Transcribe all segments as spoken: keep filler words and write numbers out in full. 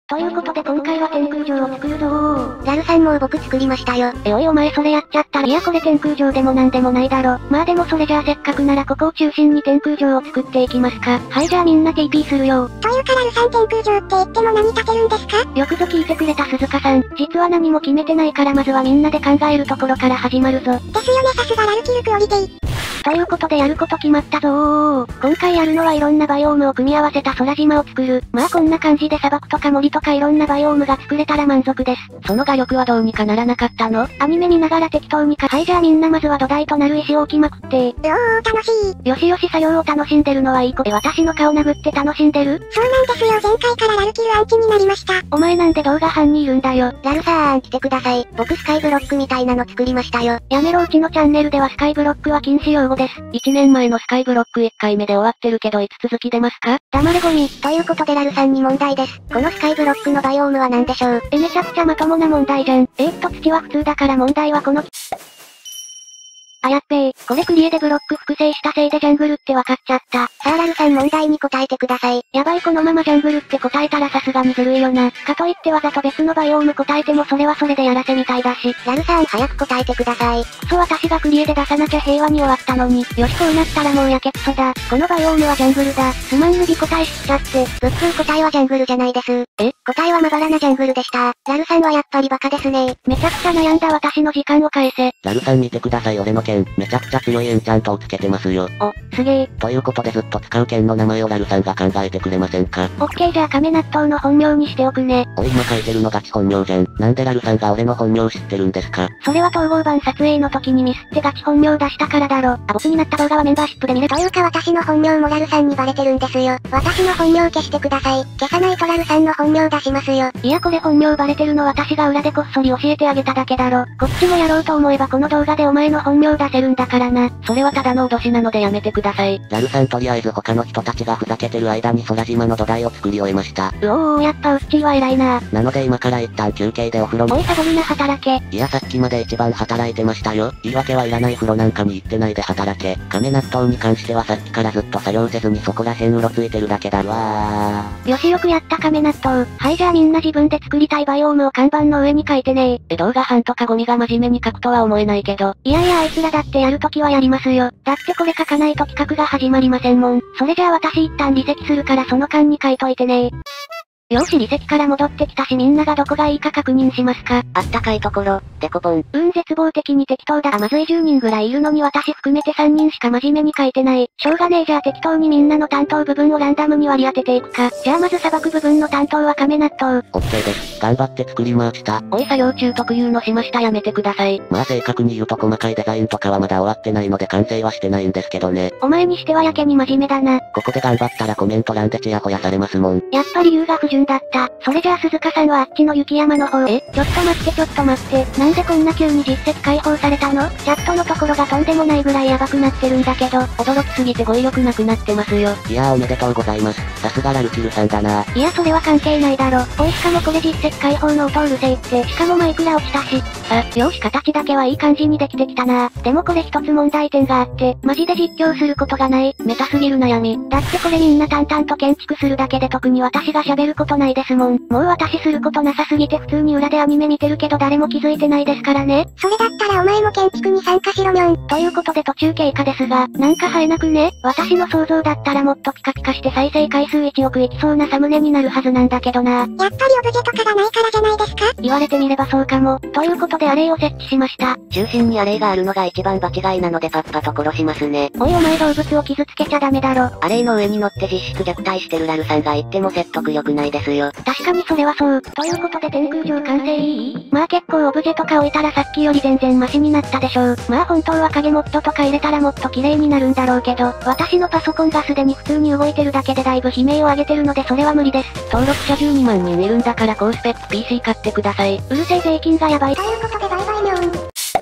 ということで今回は天空城を作るぞー。 ラルさんもう僕作りましたよ。 えおいお前それやっちゃったらいやこれ天空城でもなんでもないだろ。まあでもそれじゃあせっかくならここを中心に天空城を作っていきますか。はいじゃあみんな ティーピー するよ。 というかラルさん天空城って言っても何建てるんですか？ よくぞ聞いてくれた鈴鹿さん。実は何も決めてないからまずはみんなで考えるところから始まるぞ。 ですよねさすがラルキルクオリティ。 ということでやること決まったぞー。今回やるのはいろんなバイオームを組み合わせた空島を作る。まあこんな感じで砂漠とか森とかいろんなバイオームが作れたら満足です。 その画力はどうにかならなかったの？ アニメ見ながら適当にか。はいじゃあみんなまずは土台となる石を置きまくって。 うおー楽しい。 よしよし作業を楽しんでるのはいい子。え私の顔殴って楽しんでる？ そうなんですよ前回からラルキルアンチになりました。 お前なんで動画班にいるんだよ。 ラルさーん来てください。僕スカイブロックみたいなの作りましたよ。 やめろうちのチャンネルではスカイブロックは禁止用語です。 いちねんまえのスカイブロックいっかいめで終わってるけどいつ続き出ますか？ 黙れゴミ。 ということでラルさんに問題です。このスカイブロックのバイオームは何でしょう？ えめちゃくちゃまともな問題じゃん。えー、っと土は普通だから問題はこのあやっべー、これクリエでブロック複製したせいでジャングルってわかっちゃった。 さあラルさん問題に答えてください。 やばいこのままジャングルって答えたらさすがにずるいよな。かといってわざと別のバイオーム答えてもそれはそれでやらせみたいだし。 ラルさん早く答えてください。 クソ私がクリエで出さなきゃ平和に終わったのに。よしこうなったらもうやけくそだ。このバイオームはジャングルだ。すまんぬび答え知っちゃって。 ぶっつー答えはジャングルじゃないです。 え答えはまばらなジャングルでした。ラルさんはやっぱりバカですね。 めちゃくちゃ悩んだ私の時間を返せ。 ラルさん見てください俺の剣。めちゃくちゃ強いエンチャントをつけてますよ。 お、すげえ。 ということでずっと使う剣の名前をラルさんが考えてくれませんか？ オッケーじゃあ亀納豆の本名にしておくね。 おい今書いてるのガチ本名じゃん。なんでラルさんが俺の本名知ってるんですか？ それは統合版撮影の時にミスってガチ本名出したからだろ。あボツになった動画はメンバーシップで見る。 というか私の本名もラルさんにバレてるんですよ。私の本名消してください。消さないとラルさんの本名出しますよ。 いやこれ本名バレてるの私が裏でこっそり教えてあげただけだろ。こっちもやろうと思えばこの動画でお前の本名出せるんだからな。 それはただの脅しなのでやめてください。ラルさんとりあえず他の人たちがふざけてる間に空島の土台を作り終えました。 うおーやっぱウッチーは偉いな。 なので今から一旦休憩でお風呂に。 おいサボるな働け。 いやさっきまで一番働いてましたよ。言い訳はいらない風呂なんかに行ってないで働け。亀納豆に関してはさっきからずっと作業せずにそこら辺うろついてるだけだわー。よしよくやった亀納豆。はいじゃあみんな自分で作りたいバイオームを看板の上に書いてねー。 え動画班とかゴミが真面目に書くとは思えないけど。 いやいやあいつらだってやるときはやりますよ。だってこれ書かないと企画が始まりませんもん。それじゃあ私一旦離席するからその間に書いといてねー。よし離席から戻ってきたしみんながどこがいいか確認しますか。 あったかいところ、デコポン。 うん絶望的に適当だ。あまずいじゅうにんぐらいいるのに私含めてさんにんしか真面目に書いてない。しょうがねえじゃあ適当にみんなの担当部分をランダムに割り当てていくか。じゃあまず砂漠部分の担当は亀納豆。 オッケーです。頑張って作りました。 おい作業中特有のしましたやめてください。 まあ正確に言うと細かいデザインとかはまだ終わってないので完成はしてないんですけどね。 お前にしてはやけに真面目だな。 ここで頑張ったらコメント欄でチヤホヤされますもん。 やっぱり理由が不純だった。それじゃあ鈴鹿さんはあっちの雪山の方へ。ちょっと待ってちょっと待って。なんでこんな急に実績解放されたの？チャットのところがとんでもないぐらいヤバくなってるんだけど。 驚きすぎて語彙力なくなってますよ。いやーおめでとうございます。さすがラルキルさんだな。 いやそれは関係ないだろ。おいしかもこれ実績解放の音うるせえって。しかもマイクラ落ちたし。あ、よし形だけはいい感じにできてきたな。でもこれ一つ問題点があって、マジで実況することがない。メタすぎる悩み。だってこれみんな淡々と建築するだけで特に私が喋ることないですもん。もう私することなさすぎて普通に裏でアニメ見てるけど誰も気づいてないですからね。 それだったらお前も建築に参加しろにょん。 ということで途中経過ですが、なんか生えなくね？私の想像だったらもっとピカピカして再生回数いちおくいきそうなサムネになるはずなんだけどな。 やっぱりオブジェとかがないからじゃないですか？ 言われてみればそうかも。ということでアレイを設置しました。 中心にアレイがあるのが一番場違いなのでパッパと殺しますね。 おいお前動物を傷つけちゃダメだろ。 アレイの上に乗って実質虐待してるラルさんが言っても説得力ないですよ。 確かにそれはそう。ということで天空城完成いい？まあ結構オブジェとか置いたらさっきより全然マシになったでしょう。まあ本当は影モッドとか入れたらもっと綺麗になるんだろうけど、私のパソコンがすでに普通に動いてるだけでだいぶ悲鳴を上げてるのでそれは無理です。 登録者じゅうにまんにんいるんだから高スペック ピーシー 買ってください。 うるせえ税金がやばい。 ということでバイバイにょん。 何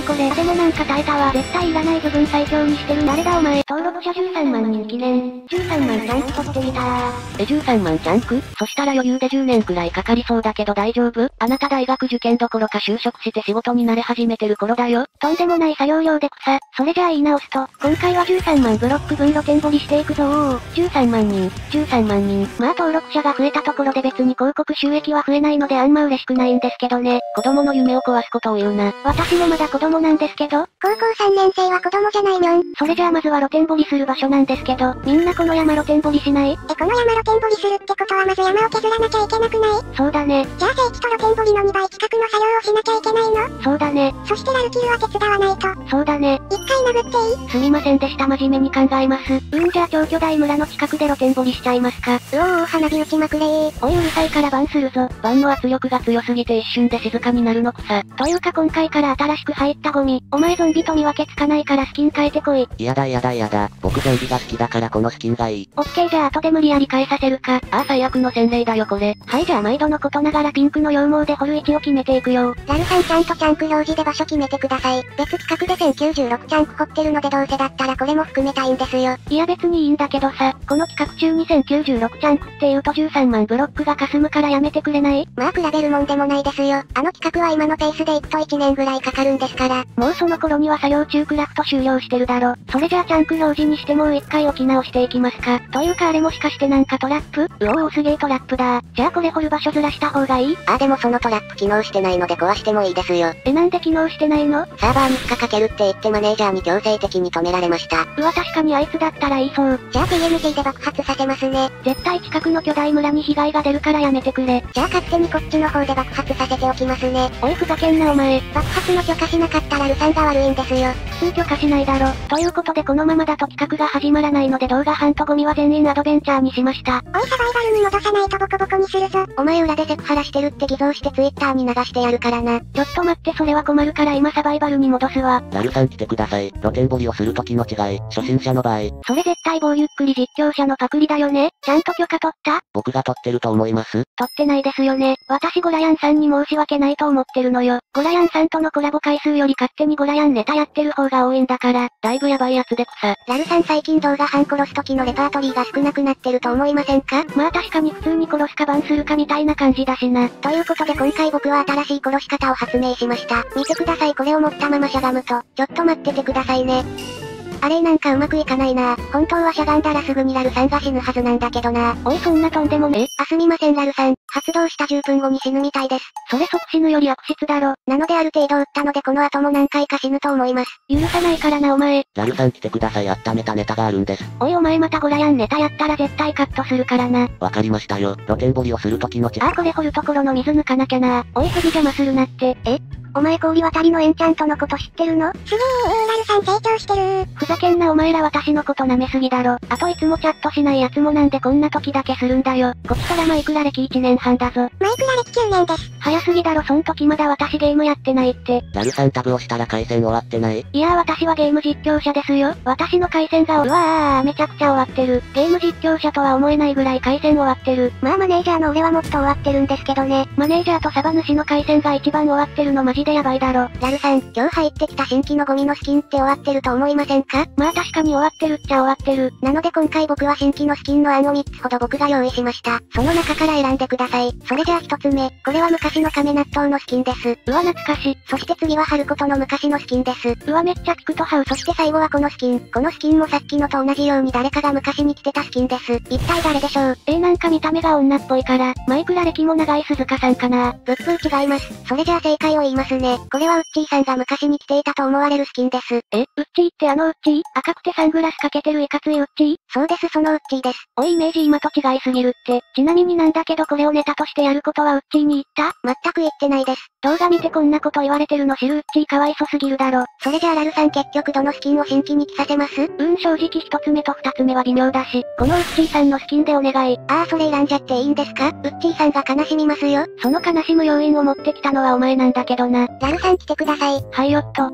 これ。でもなんか耐えたわ。絶対いらない部分最強にしてる。誰だお前。登録者じゅうさんまん人記念。じゅうさんまんチャンク取ってみたー。 え、じゅうさんまんチャンク？そしたら余裕でじゅうねんくらいかかりそうだけど大丈夫？あなた大学受験どころか就職して仕事に慣れ始めてる頃だよ。 とんでもない作業量で草。それじゃあ言い直すと、今回はじゅうさんまんブロック分露天掘りしていくぞー。じゅうさんまん人、じゅうさんまん人。まあ登録者が増えたところで別に広告収益は増えないのであんま嬉しくないんですけどね。 子供の夢を壊すことを言うな。 私もまだ子供なんですけど。 高校さんねん生は子供じゃないにょん。 それじゃあまずは露天掘りする場所なんですけど、みんなこの山露天掘りしない？ え、この山露天掘りするってことはまず山を削らなきゃいけなくない？ そうだね。 じゃあ聖地と露天掘りのにばい近くの作業をしなきゃいけないの？ そうだね。 そしてラルキルは手伝わないと。 そうだね。 一回殴っていい？ すみませんでした、真面目に考えます。うん、じゃあ超巨大村の近くで露天掘りしちゃいますか。 うおー、花火打ちまくれー。 おい、うるさいからバンするぞ。 バンの圧力が強すぎて一瞬で静かになるのくさ。 というか今回から新しく入ったゴミ。お前ゾンビと見分けつかないからスキン変えてこい。 やだやだやだ。僕ゾンビが好きだからこのスキンがいい。 オッケー、じゃあ後で無理やり変えさせるか。 ああ、最悪の洗礼だよこれ。 はい、じゃあ毎度のことながらピンクの羊毛で掘る位置を決めていくよ。 ラルさんちゃんとチャンク表示で場所決めてください。別企画でせんきゅうじゅうろくチャンク掘ってるのでどうせだったらこれも含めたいんですよ。 いや別にいいんだけどさ、この企画中にせんきゅうじゅうろくチャンクって言うとじゅうさんまんブロックが霞むからやめてくれない？ まあ比べるもんでもないですよ。あの企画は今のペースでいくといちねんぐらいかかるんですから。 もうその頃には作業中クラフト終了してるだろ。それじゃあチャンク表示にしてもう一回置き直していきますか。というかあれもしかしてなんかトラップ？うおー、すげえトラップだ。じゃあこれ掘る場所ずらした方がいい？ あ、でもそのトラップ機能してないので壊してもいいですよ。 え、なんで機能してないの？ サーバーに負荷かけるって言ってマネージャーに強制的に止められました。 うわ、確かにあいつだったら言いそう。 じゃあ ティーエヌジー で爆発させますね。 絶対近くの巨大村に被害が出るからやめてくれ。 じゃあ勝手にこっちの方で爆発させておきますね。 おい、ふざけんなお前。 爆発の許可しなかったらルさんが悪いんですよ。 普通許可しないだろ。ということでこのままだと企画が始まらないので動画班とゴミは全員アドベンチャーにしました。 おい、サバイバルに戻さないとボコボコにするぞ。 お前裏でセクハラしてるって偽造してツイッターに流してやるからな。 ちょっと待って、それは困るから今サバイバルに戻すわ。 ラルさん来てください。露天掘りをする時の違い、初心者の場合。 それ絶対棒ゆっくり実況者のパクリだよね。ちゃんと許可取った？ 僕が取ってると思います？ 取ってないですよね。私ゴラヤンさんに申し訳ないと思ってるのよ。ゴラヤンさんとのコラボ回数より勝手にゴラヤンネタやってる方が多いんだから。 だいぶやばいやつで草。 ラルさん最近動画班殺す時のレパートリーが少なくなってると思いませんか？ まあ確かに普通に殺すかバンするかみたいな感じだしな。 ということで今回僕は新しい殺し方を発明しました。見てください、これを持ったまましゃがむと。ちょっと待っててくださいね。あれなんかうまくいかないな。本当はしゃがんだらすぐにラルさんが死ぬはずなんだけどな。 おい、そんなとんでもね。 あ、すみませんラルさん。発動したじゅっぷんごに死ぬみたいです。 それ即死ぬより悪質だろ。 なのである程度撃ったのでこの後も何回か死ぬと思います。 許さないからなお前。 ラルさん来てください、温めたネタがあるんです。 おいお前またゴラヤンネタやったら絶対カットするからな。 わかりましたよ。露天掘りをする時の違い。 ああ、これ掘るところの水抜かなきゃな。おい、ヘビ邪魔するなって。 えお前氷渡りのエンチャントのこと知ってるの？すげー、ラルさん成長してるー。 ふざけんなお前ら私のこと舐めすぎだろ。あといつもチャットしないやつもなんでこんな時だけするんだよ。こちとらマイクラ歴いちねんはんだぞ。 マイクラ歴きゅうねんです。 早すぎだろ、そん時まだ私ゲームやってないって。 ラルさんタブをしたら回線終わってない？ いやー私はゲーム実況者ですよ。私の回線がうわーめちゃくちゃ終わってる。ゲーム実況者とは思えないぐらい回線終わってる。 まあマネージャーの俺はもっと終わってるんですけどね。 マネージャーとサバ主の回線が一番終わってるのマジでやばいだろ。 ラルさん、今日入ってきた新規のゴミのスキンって終わってると思いませんか？ まあ確かに終わってるっちゃ終わってる。 なので今回僕は新規のスキンの案をみっつほど僕が用意しました。その中から選んでください。それじゃあひとつめ、これは昔の亀納豆のスキンです。 うわ懐かし。 そして次は春子との昔のスキンです。 うわめっちゃピクトハウ。 そして最後はこのスキン。このスキンもさっきのと同じように誰かが昔に着てたスキンです。一体誰でしょう？ えー、なんか見た目が女っぽいから、マイクラ歴も長い鈴鹿さんかな。 ぶっぷー違います。それじゃあ正解を言いますね。これはウッチーさんが昔に着ていたと思われるスキンです。 え、ウッチーってあのウッチー？赤くてサングラスかけてるいかついウッチー？ そうです、そのウッチーです。 おいイメージ今と違いすぎるって。ちなみになんだけどこれをネタとしてやることはウッチーに言った？ 全く言ってないです。 動画見てこんなこと言われてるの知るウッチーかわいそすぎるだろ。 それじゃあラルさん結局どのスキンを新規に着させます？うーん正直一つ目と二つ目は微妙だし、このウッチーさんのスキンでお願い。 ああそれ選んじゃっていいんですか？ウッチーさんが悲しみますよ。 その悲しむ要因を持ってきたのはお前なんだけどな。 ラルさん来てください。 はいよっと、うん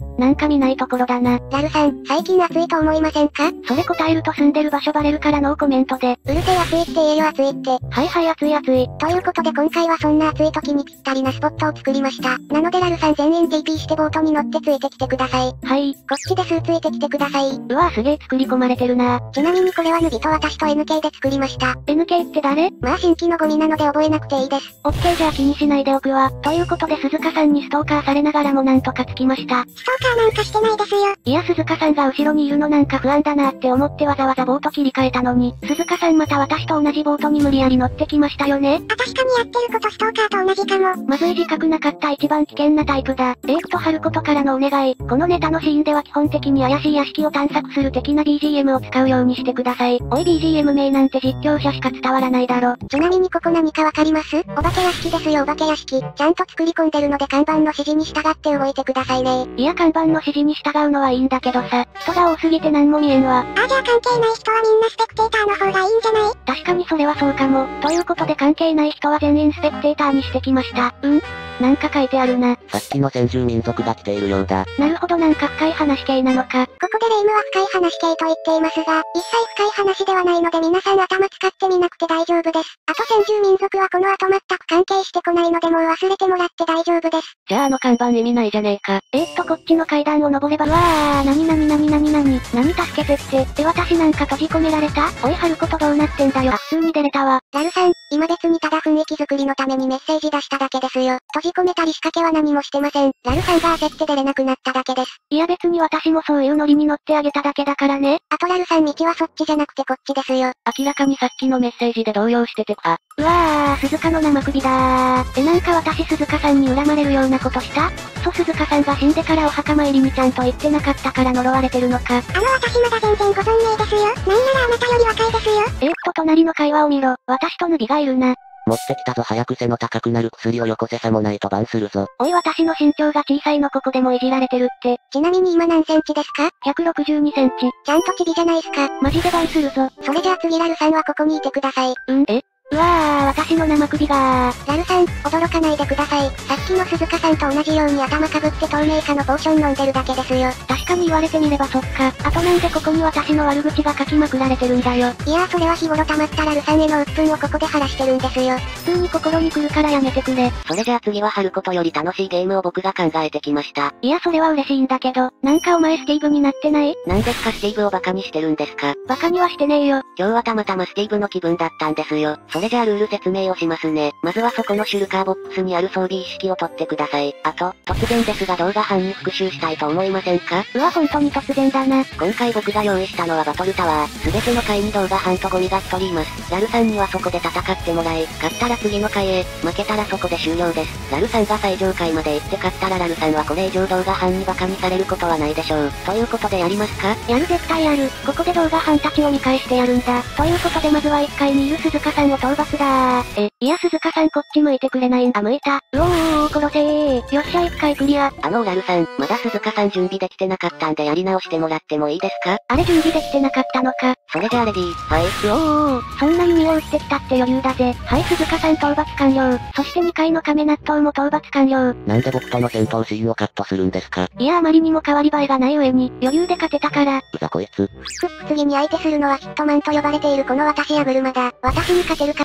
なんか見ないところだな。 ラルさん、最近暑いと思いませんか？ それ答えると住んでる場所バレるからノーコメントで。 うるせえ暑いって言えよ暑いって。 はいはい暑い暑い。 ということで今回はそんな暑い時にぴったりなスポットを作りました。なのでラルさん全員 ティーピー してボートに乗ってついてきてください。 はい。 こっちで数ついてきてください。 うわぁすげえ作り込まれてるな。 ちなみにこれはヌビと私と エヌケー で作りました。 エヌケー って誰？ まあ新規のゴミなので覚えなくていいです。 オッケーじゃあ気にしないでおくわ。ということで鈴鹿さんにストーカーされながらもなんとかつきました。 ストーカーなんかしてないですよ。 いや鈴鹿さんが後ろにいるのなんか不安だなって思ってわざわざボート切り替えたのに、鈴鹿さんまた私と同じボートに無理やり乗ってきましたよね。 あ、確かにやってることストーカーと同じかも。 まずい自覚なかった一番危険なタイプだ。エイクと春子とからのお願い。このネタのシーンでは基本的に怪しい屋敷を探索する的な ビージーエム を使うようにしてください。おい ビージーエム 名なんて実況者しか伝わらないだろ。 ちなみにここ何かわかります？お化け屋敷ですよお化け屋敷。ちゃんと作り込んでるので看板の指示に従って動いてくださいね。 いや看板の指示に従うのはいいんだけどさ、人が多すぎて何も見えんわ。 あ、じゃあ関係ない人はみんなスペクテーターの方がいいんじゃない？ 確かにそれはそうかも。ということで関係ない人は全員スペクテーターにしてきました。うん？なんか書いてあるな。 さっきの先住民族が来ているようだ。 なるほどなんか深い話系なのか。 ここでレイムは深い話系と言っていますが、一切深い話ではないので皆さん頭使ってみなくて大丈夫です。あと先住民族はこの後全く関係してこないのでもう忘れてもらって大丈夫です。 じゃああの看板意味ないじゃねえか。えー、っとこっちの階段を登れば、うわー、なになになになになに、なに助けてって、え私なんか閉じ込められた？おい春子とどうなってんだよ。あ、普通に出れたわ。 ラルさん、今別にただ雰囲気作りのためにメッセージ出しただけですよ。閉じ込めたり仕掛けは何もしてません。ラルさんが焦って出れなくなっただけです。 いや別に私もそういうノリに乗ってあげただけだからね。 あとラルさん道はそっちじゃなくてこっちですよ。 明らかにさっきのメッセージで動揺しててか。 うわー、鈴鹿の生首だー。えなんか私鈴鹿さんに恨まれるようなことした？クソ鈴鹿さんが死んでからお墓参りにちゃんと行ってなかったから呪われてるのか。 あの私まだ全然ご存命ですよ。なんならあなたより若いですよ。 えーっと隣の会話を見ろ。私とヌビがいるな。 持ってきたぞ早く背の高くなる薬をよこせさもないとバンするぞ。 おい私の身長が小さいのここでもいじられてるって。 ちなみに今何センチですか？ ひゃくろくじゅうにセンチ。 ちゃんとチビじゃないすか。 マジでバンするぞ。 それじゃあ次ラルさんはここにいてください。 うんえうわー、私の生首がー。 ラルさん、驚かないでください。さっきの鈴鹿さんと同じように頭かぶって透明化のポーション飲んでるだけですよ。 確かに言われてみればそっか。あとなんでここに私の悪口が書きまくられてるんだよ。 いやーそれは日頃溜まったラルさんへの鬱憤をここで晴らしてるんですよ。 普通に心に来るからやめてくれ。 それじゃあ次は春子とより楽しいゲームを僕が考えてきました。 いやそれは嬉しいんだけど、なんかお前スティーブになってない？ なんですかスティーブをバカにしてるんですか？ バカにはしてねえよ。 今日はたまたまスティーブの気分だったんですよ。それじゃあルール説明をしますね。まずはそこのシュルカーボックスにある装備意識を取ってください。あと、突然ですが動画班に復習したいと思いませんか？ うわ本当に突然だな。 今回僕が用意したのはバトルタワー。すべての回に動画班とゴミが一人います。ラルさんにはそこで戦ってもらい、勝ったら次の回へ、負けたらそこで終了です。ラルさんが最上階まで行って勝ったらラルさんはこれ以上動画班にバカにされることはないでしょう。ということでやりますか？ やる絶対やる。ここで動画班たちを見返してやるんだ。ということでまずはいっかいにいる鈴鹿さんを討伐だー。え、いや鈴鹿さんこっち向いてくれないんあ、向いた。うおー、殺せー。よっしゃいっかいクリア。 あのーラルさん、まだ鈴鹿さん準備できてなかったんでやり直してもらってもいいですか？ あれ準備できてなかったのか。 それじゃあレディー、はい。 うおー、そんなに身を打ってきたって余裕だぜ。はい、鈴鹿さん討伐完了。そしてにかいの亀納豆も討伐完了。 なんで僕との戦闘シーンをカットするんですか？ いやあまりにも変わり映えがない上に、余裕で勝てたから。 うざこいつ。 ふっ次に相手するのはヒットマンと呼ばれているこの私や車だ。私に勝てるか。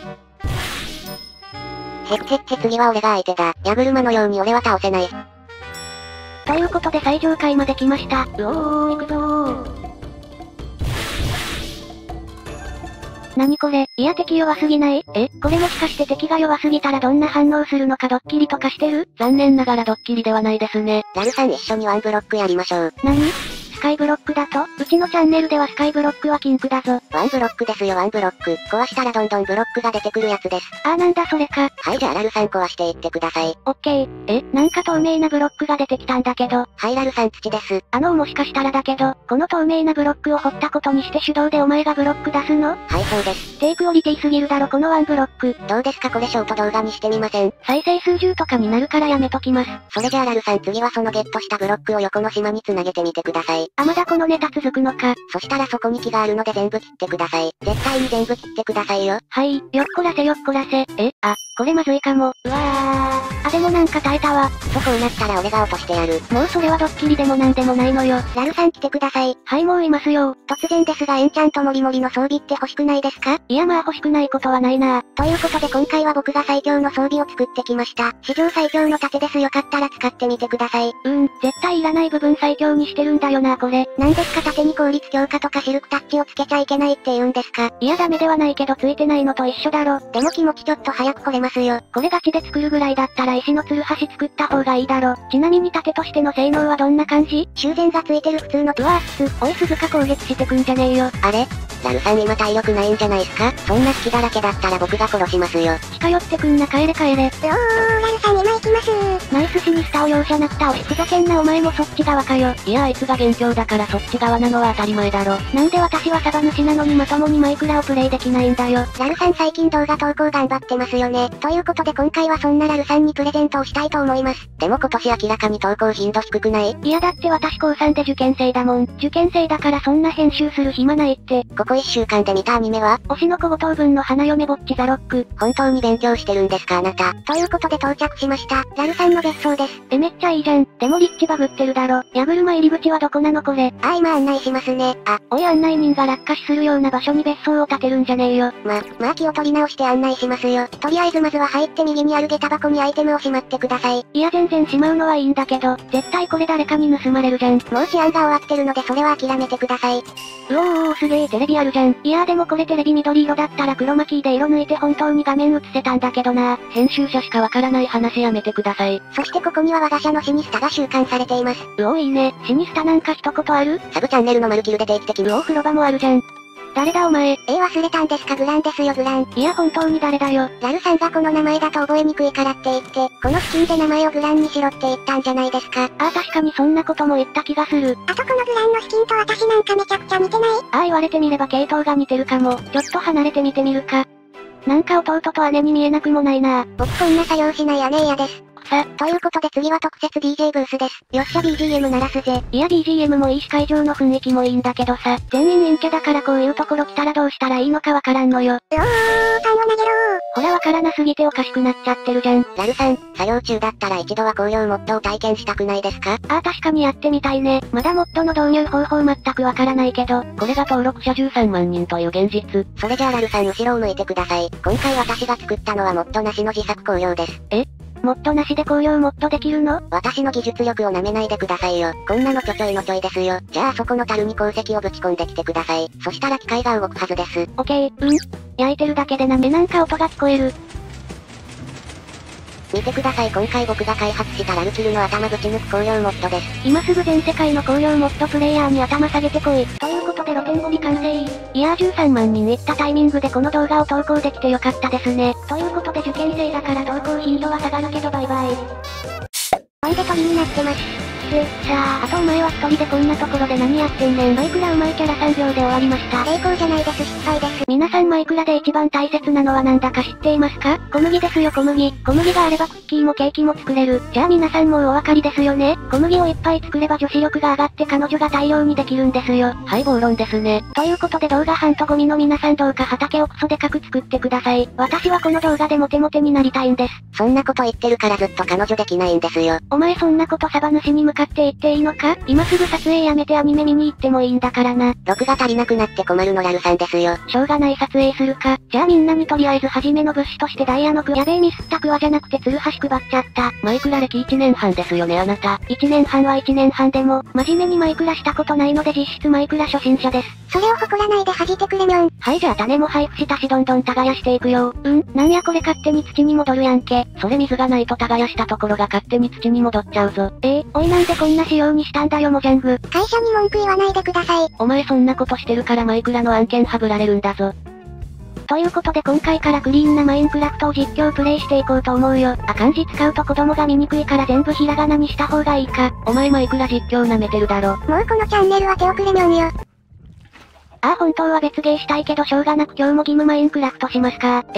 へっへっへ次は俺が相手だ。ヤグルマのように俺は倒せない。 ということで最上階まで来ました。うおー、行くぞー。なにこれ、いや敵弱すぎない？え、これもしかして敵が弱すぎたらどんな反応するのかドッキリとかしてる？残念ながらドッキリではないですね。 ラルさん一緒にワンブロックやりましょう。 なに？スカイブロックだと？うちのチャンネルではスカイブロックは禁句だぞ。 ワンブロックですよワンブロック。壊したらどんどんブロックが出てくるやつです。 あーなんだそれか。 はいじゃあラルさん壊していってください。 オッケー。え、なんか透明なブロックが出てきたんだけど。 はいラルさん土です。 あのもしかしたらだけど、この透明なブロックを掘ったことにして手動でお前がブロック出すの？ はいそうです。 低クオリティすぎるだろこのワンブロック。 どうですかこれショート動画にしてみません？ 再生数十とかになるからやめときます。 それじゃあラルさん次はそのゲットしたブロックを横の島に繋げてみてください。 い。 あ、まだこのネタ続くのか。 そしたらそこに木があるので全部切ってください。絶対に全部切ってくださいよ。 はい、よっこらせよっこらせ。え、あ、これまずいかも。うわー。あ、でもなんか耐えたわ。 そこうなったら俺が落としてやる。 もうそれはドッキリでもなんでもないのよ。 ラルさん来てください。 はい、もういますよ。 突然ですがエンチャントモリモリの装備って欲しくないですか？ いやまあ欲しくないことはないな。 ということで今回は僕が最強の装備を作ってきました。史上最強の盾です。よかったら使ってみてください。 うーん、絶対いらない部分最強にしてるんだよなこれ。 なんですか盾に効率強化とかシルクタッチをつけちゃいけないって言うんですか？ いやダメではないけどついてないのと一緒だろ。 でも気持ちちょっと早く掘れますよ。 これガチで作るぐらいだったら石のツルハシ作った方がいいだろ。ちなみに盾としての性能はどんな感じ？ 修繕がついてる普通の。 うわーっす、おい鈴鹿攻撃してくんじゃねえよ。 あれ？ラルさん今体力ないんじゃないすか？そんな隙だらけだったら僕が殺しますよ。 近寄ってくんな帰れ帰れ。 うおー、ラルさん今行きますー。 ナイスシニスタを容赦なく倒しふざけんなお前もそっち側かよ。 いやあいつが元凶だからそっち側なのは当たり前だろ。 なんで私はサバ主なのにまともにマイクラをプレイできないんだよ。 ラルさん最近動画投稿頑張ってますよね。ということで今回はそんなラルさんにプレゼントをしたいと思います。 でも今年明らかに投稿頻度低くない？ いやだって私高さんで受験生だもん。受験生だからそんな編集する暇ないって。 ここいっしゅうかんで見たアニメは？ 推しの子ご等分の花嫁ぼっちザロック。 本当に勉強してるんですかあなた。 ということで到着しました。ラルさんの別荘です。 えめっちゃいいじゃん。でもリッチバグってるだろ。矢車入り口はどこなのこれ。 あー今案内しますね。 あ、おい案内人が落下死するような場所に別荘を建てるんじゃねえよ。 ま、まあ気を取り直して案内しますよ。とりあえずまずは入って右にある下駄箱にアイテムをしまってください。 いや全然しまうのはいいんだけど、絶対これ誰かに盗まれるじゃん。 もう治安が終わってるのでそれは諦めてください。 うおーおーすげーテレビあるじゃん。いやーでもこれテレビ緑色だったら黒巻きで色抜いて本当に画面映せたんだけどな。 編集者しかわからない話やめてください。 そしてここには我が社のシニスタが収監されています。 うおーいいね。シニスタなんか一言ある？ サブチャンネルのマルキルで定期的に。 うおー風呂場もあるじゃん。誰だお前。 えー、忘れたんですかグランですよグラン。 いや本当に誰だよ。 ラルさんがこの名前だと覚えにくいからって言って、この付近で名前をグランにしろって言ったんじゃないですか。 ああ確かにそんなことも言った気がする。 あとこのグランのスキンと私なんかめちゃくちゃ似てない？ ああ言われてみれば系統が似てるかも。ちょっと離れてみてみるか。なんか弟と姉に見えなくもないな。 僕こんな作業しない姉嫌です。 さ、 ということで次は特設 ディージェー ブースです。よっしゃ ビージーエム 鳴らすぜ。 いや ビージーエム もいいし会場の雰囲気もいいんだけどさ、全員陰キャだからこういうところ来たらどうしたらいいのかわからんのよ。 うおー、パンを投げろほらわからなすぎておかしくなっちゃってるじゃん。 ラルさん、作業中だったら一度は紅葉モッドを体験したくないですか？ ああ確かにやってみたいね。まだモッドの導入方法全くわからないけど、 これが登録者じゅうさんまんにんという現実。それじゃあラルさん後ろを向いてください。今回私が作ったのはモッドなしの自作紅葉です。 え？モッドなしで紅葉モッドできるの？ 私の技術力を舐めないでくださいよ。こんなのちょちょいのちょいですよ。じゃあそこの樽に鉱石をぶち込んできてください。そしたら機械が動くはずです。 オッケー、うん。焼いてるだけでなめなんか音が聞こえる。 見てください今回僕が開発したラルキルの頭ぶち抜く紅葉モッドです。 今すぐ全世界の紅葉モッドプレイヤーに頭下げてこい。ということで露天ゴミ完成。いやーじゅうさんまんにんいったタイミングでこの動画を投稿できてよかったですね。ということで受験生だから投稿頻度は下がるけどバイバイ。 おいで鳥になってます。 さあ、あとお前は一人でこんなところで何やってんねん。マイクラうまいキャラさんびょうで終わりました。 成功じゃないです失敗です。 皆さんマイクラで一番大切なのはなんだか知っていますか？小麦ですよ小麦。小麦があればクッキーもケーキも作れる。じゃあ皆さんもうお分かりですよね。小麦をいっぱい作れば女子力が上がって彼女が大量にできるんですよ。 はい暴論ですね。 ということで動画ハントゴミの皆さんどうか畑をクソでかく作ってください。私はこの動画でモテモテになりたいんです。 そんなこと言ってるからずっと彼女できないんですよ。 お前そんなことサバ主に向かって言っていいのか？今すぐ撮影やめてアニメ見に行ってもいいんだからな。 録画足りなくなって困るのラルさんですよ。 しょうがない撮影するか。じゃあみんなにとりあえず初めの物資としてダイヤのクやべえミスったクワじゃなくてツルハシ配っちゃった。 マイクラ歴いちねんはんですよねあなた。 いちねんはんはいちねんはんでも、真面目にマイクラしたことないので実質マイクラ初心者です。 それを誇らないで恥じてくれみょん。 はいじゃあ種も配布したしどんどん耕していくよ。うん、なんやこれ勝手に土に戻るやんけ。 それ水がないと耕したところが勝手に土に戻っちゃうぞ。 えー、おいなんでこんな仕様にしたんだよモジャング。 会社に文句言わないでください。 お前そんなことしてるからマイクラの案件はぶられるんだぞ。 ということで今回からクリーンなマインクラフトを実況プレイしていこうと思うよ。あ、漢字使うと子供が見にくいから全部ひらがなにした方がいいか。 お前マイクラ実況舐めてるだろ。 もうこのチャンネルは手遅れみょんよ。 ああ本当は別ゲーしたいけどしょうがなく今日も義務マインクラフトしますか。 え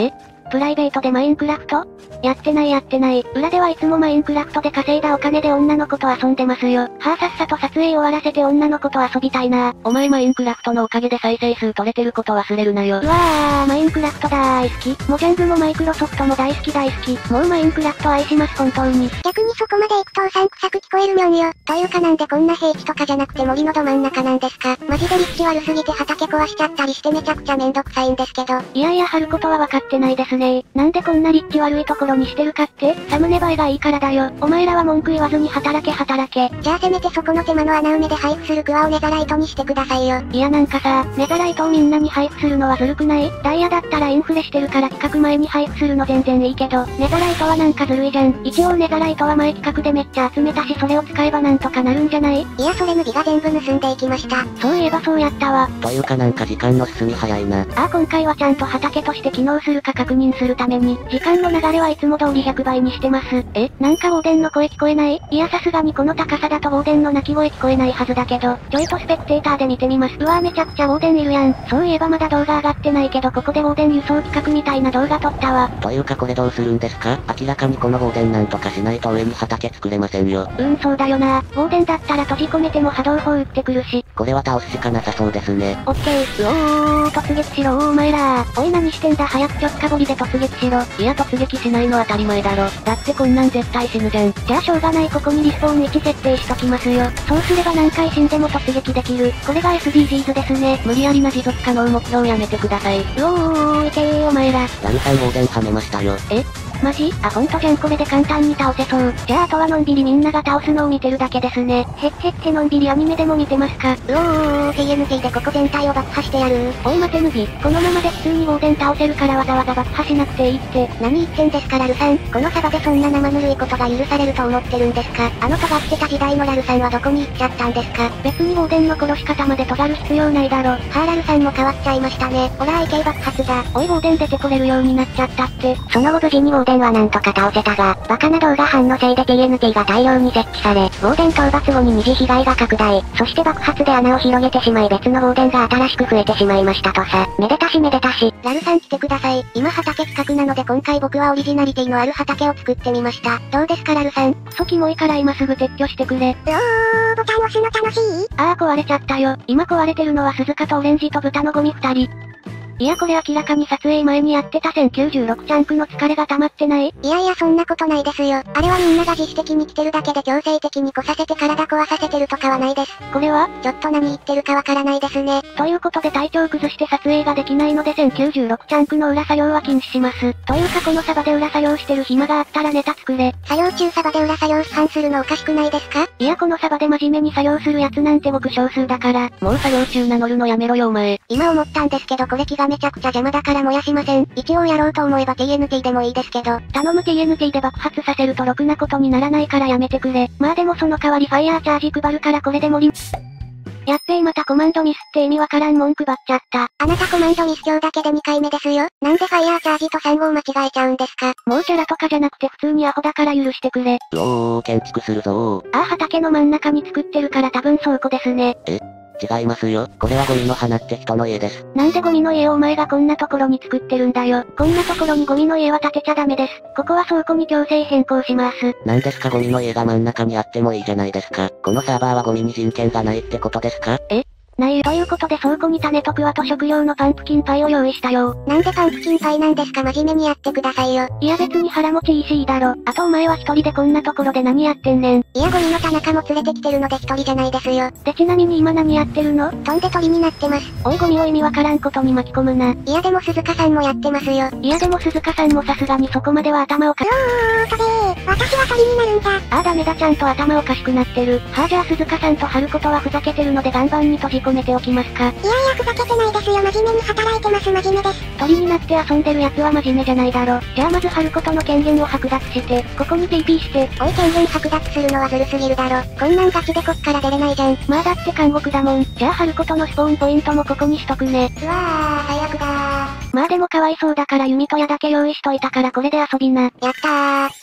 プライベートでマインクラフト？やってないやってない。裏ではいつもマインクラフトで稼いだお金で女の子と遊んでますよ。はぁ、さっさと撮影終わらせて女の子と遊びたいな。 お前マインクラフトのおかげで再生数取れてること忘れるなよ。 うわー、マインクラフトだー好き。モジャングもマイクロソフトも大好き大好き。もうマインクラフト愛します本当に。 逆にそこまで行くとうさんくさく聞こえるみょんよ。というかなんでこんな平地とかじゃなくて森のど真ん中なんですか。マジで立地悪すぎて畑壊しちゃったりしてめちゃくちゃめんどくさいんですけど。 いやいや春ことは分かってないですね。なんでこんな立地悪いところにしてるかって？サムネ映えがいいからだよ。お前らは文句言わずに働け働け。 じゃあせめてそこの手間の穴埋めで配布するクワをネザライトにしてくださいよ。 いやなんかさ、ネザライトをみんなに配布するのはずるくない？ダイヤだったらインフレしてるから企画前に配布するの全然いいけど、ネザライトはなんかずるいじゃん。一応ネザライトは前企画でめっちゃ集めたしそれを使えばなんとかなるんじゃない？ いやそれ麦が全部盗んでいきました。 そういえばそうやったわ。 というかなんか時間の進み早いな。 ああ今回はちゃんと畑として機能するか確認するために、時間の流れはいつも通りひゃくばいにしてます。え、なんかウォーデンの声聞こえない？いやさすがにこの高さだとウォーデンの鳴き声聞こえないはずだけど、ちょいとスペクテーターで見てみます。うわーめちゃくちゃウォーデンいるやん。そういえばまだ動画上がってないけどここでウォーデン輸送企画みたいな動画撮ったわ。 というかこれどうするんですか？明らかにこのウォーデンなんとかしないと上に畑作れませんよ。 うんそうだよな。ウォーデンだったら閉じ込めても波動砲撃ってくるし。 これは倒すしかなさそうですね。 オッケー。うおー、突撃しろーお前らー。おい何してんだ早くちょっかぼりで突撃しろ。 いや突撃しないの当たり前だろ。だってこんなん絶対死ぬじゃん。 じゃあしょうがないここにリスポーンいち設定しときますよ。そうすれば何回死んでも突撃できる。これが エスディージーズ ですね。 無理やりな持続可能目標やめてください。うおー、いけーお前ら。 ラルさんウォーデンはめましたよ。 え？マジ？あほんとじゃんこれで簡単に倒せそう。じゃああとはのんびりみんなが倒すのを見てるだけですね。へっへっへのんびりアニメでも見てますか？ うおー、ティーエヌジー でここ全体を爆破してやる。 おい待て麦。このままで普通にウォーデン倒せるからわざわざ爆破しなくていいって。 何言ってんですかラルさん。このサバでそんな生ぬるいことが許されると思ってるんですか？あの尖ってた時代のラルさんはどこに行っちゃったんですか？ 別にウォーデンの殺し方まで尖る必要ないだろ。 はぁラルさんも変わっちゃいましたね。ほら アイケー 爆発だ。 おいウォーデン出てこれるようになっちゃったって。 その後無事にウォーデンはなんとか倒せたが、バカな動画班のせいで ティーエヌティー が大量に設置され、ウォーデン討伐後に二次被害が拡大。そして爆発で穴を広げてしまい別のウォーデンが新しく増えてしまいましたとさ。めでたしめでたし。ラルさん来てください。今畑企画なので今回僕はオリジナリティのある畑を作ってみました。どうですかラルさん。 クソキモいから今すぐ撤去してくれ。 うおー、ボタン押すの楽しい？ あー壊れちゃったよ。今壊れてるのは鈴鹿とオレンジと豚のゴミ二人。いやこれ明らかに撮影前にやってたせんきゅうじゅうろくチャンクの疲れが溜まってない？ いやいやそんなことないですよ。あれはみんなが自主的に来てるだけで強制的に来させて体壊させてるとかはないです。 これは？ ちょっと何言ってるかわからないですね。 ということで体調崩して撮影ができないのでせんきゅうじゅうろくチャンクの裏作業は禁止します。というかこのサバで裏作業してる暇があったらネタ作れ。 作業中サバで裏作業批判するのおかしくないですか？ いやこのサバで真面目に作業するやつなんて僕少数だから。 もう作業中名乗るのやめろよお前。 今思ったんですけどこれ気がめちゃくちゃ邪魔だから燃やしません。一応やろうと思えば ティーエヌティー でもいいですけど。 頼む ティーエヌティー で爆発させるとろくなことにならないからやめてくれ。まあでもその代わりファイヤーチャージ配るからこれで盛り。やっべーまたコマンドミスって意味わからん文句ばっちゃった。 あなたコマンドミス今日だけでにかいめですよ。なんでファイヤーチャージとさん号間違えちゃうんですか？ もうキャラとかじゃなくて普通にアホだから許してくれ。 うおー、建築するぞー。 ああ畑の真ん中に作ってるから多分倉庫ですね。 え？違いますよ。これはゴミの花って人の家です。 なんでゴミの家をお前がこんなところに作ってるんだよ。こんなところにゴミの家は建てちゃダメです。ここは倉庫に強制変更します。 なんですかゴミの家が真ん中にあってもいいじゃないですか。このサーバーはゴミに人権がないってことですか？ え？ないということで倉庫に種とクワと食用のパンプキンパイを用意したよ。 なんでパンプキンパイなんですか？真面目にやってくださいよ。 いや別に腹持ちいいしいいだろ。あとお前は一人でこんなところで何やってんねん。 いやゴミの田中も連れてきてるので一人じゃないですよ。 でちなみに今何やってるの？ 飛んで鳥になってます。 おいゴミを意味わからんことに巻き込むな。 いやでも鈴鹿さんもやってますよ。 いやでも鈴鹿さんもさすがにそこまでは頭をか。 うおー、飛べー。私は鳥になるんだ。 ああダメだちゃんと頭おかしくなってる。はあじゃあ鈴鹿さんと春子とはふざけてるので岩盤に閉じ込めておきますか。 いやいやふざけてないですよ。真面目に働いてます。真面目です。 鳥になって遊んでるやつは真面目じゃないだろ。じゃあまず春子との権限を剥奪して、ここに ティーピー して。 おい権限剥奪するのはずるすぎるだろ。こんなんガチでこっから出れないじゃん。 まあだって監獄だもん。じゃあ春子とのスポーンポイントもここにしとくね。 うわー、最悪だー。 まあでもかわいそうだから弓と矢だけ用意しといたからこれで遊びな。 やったー。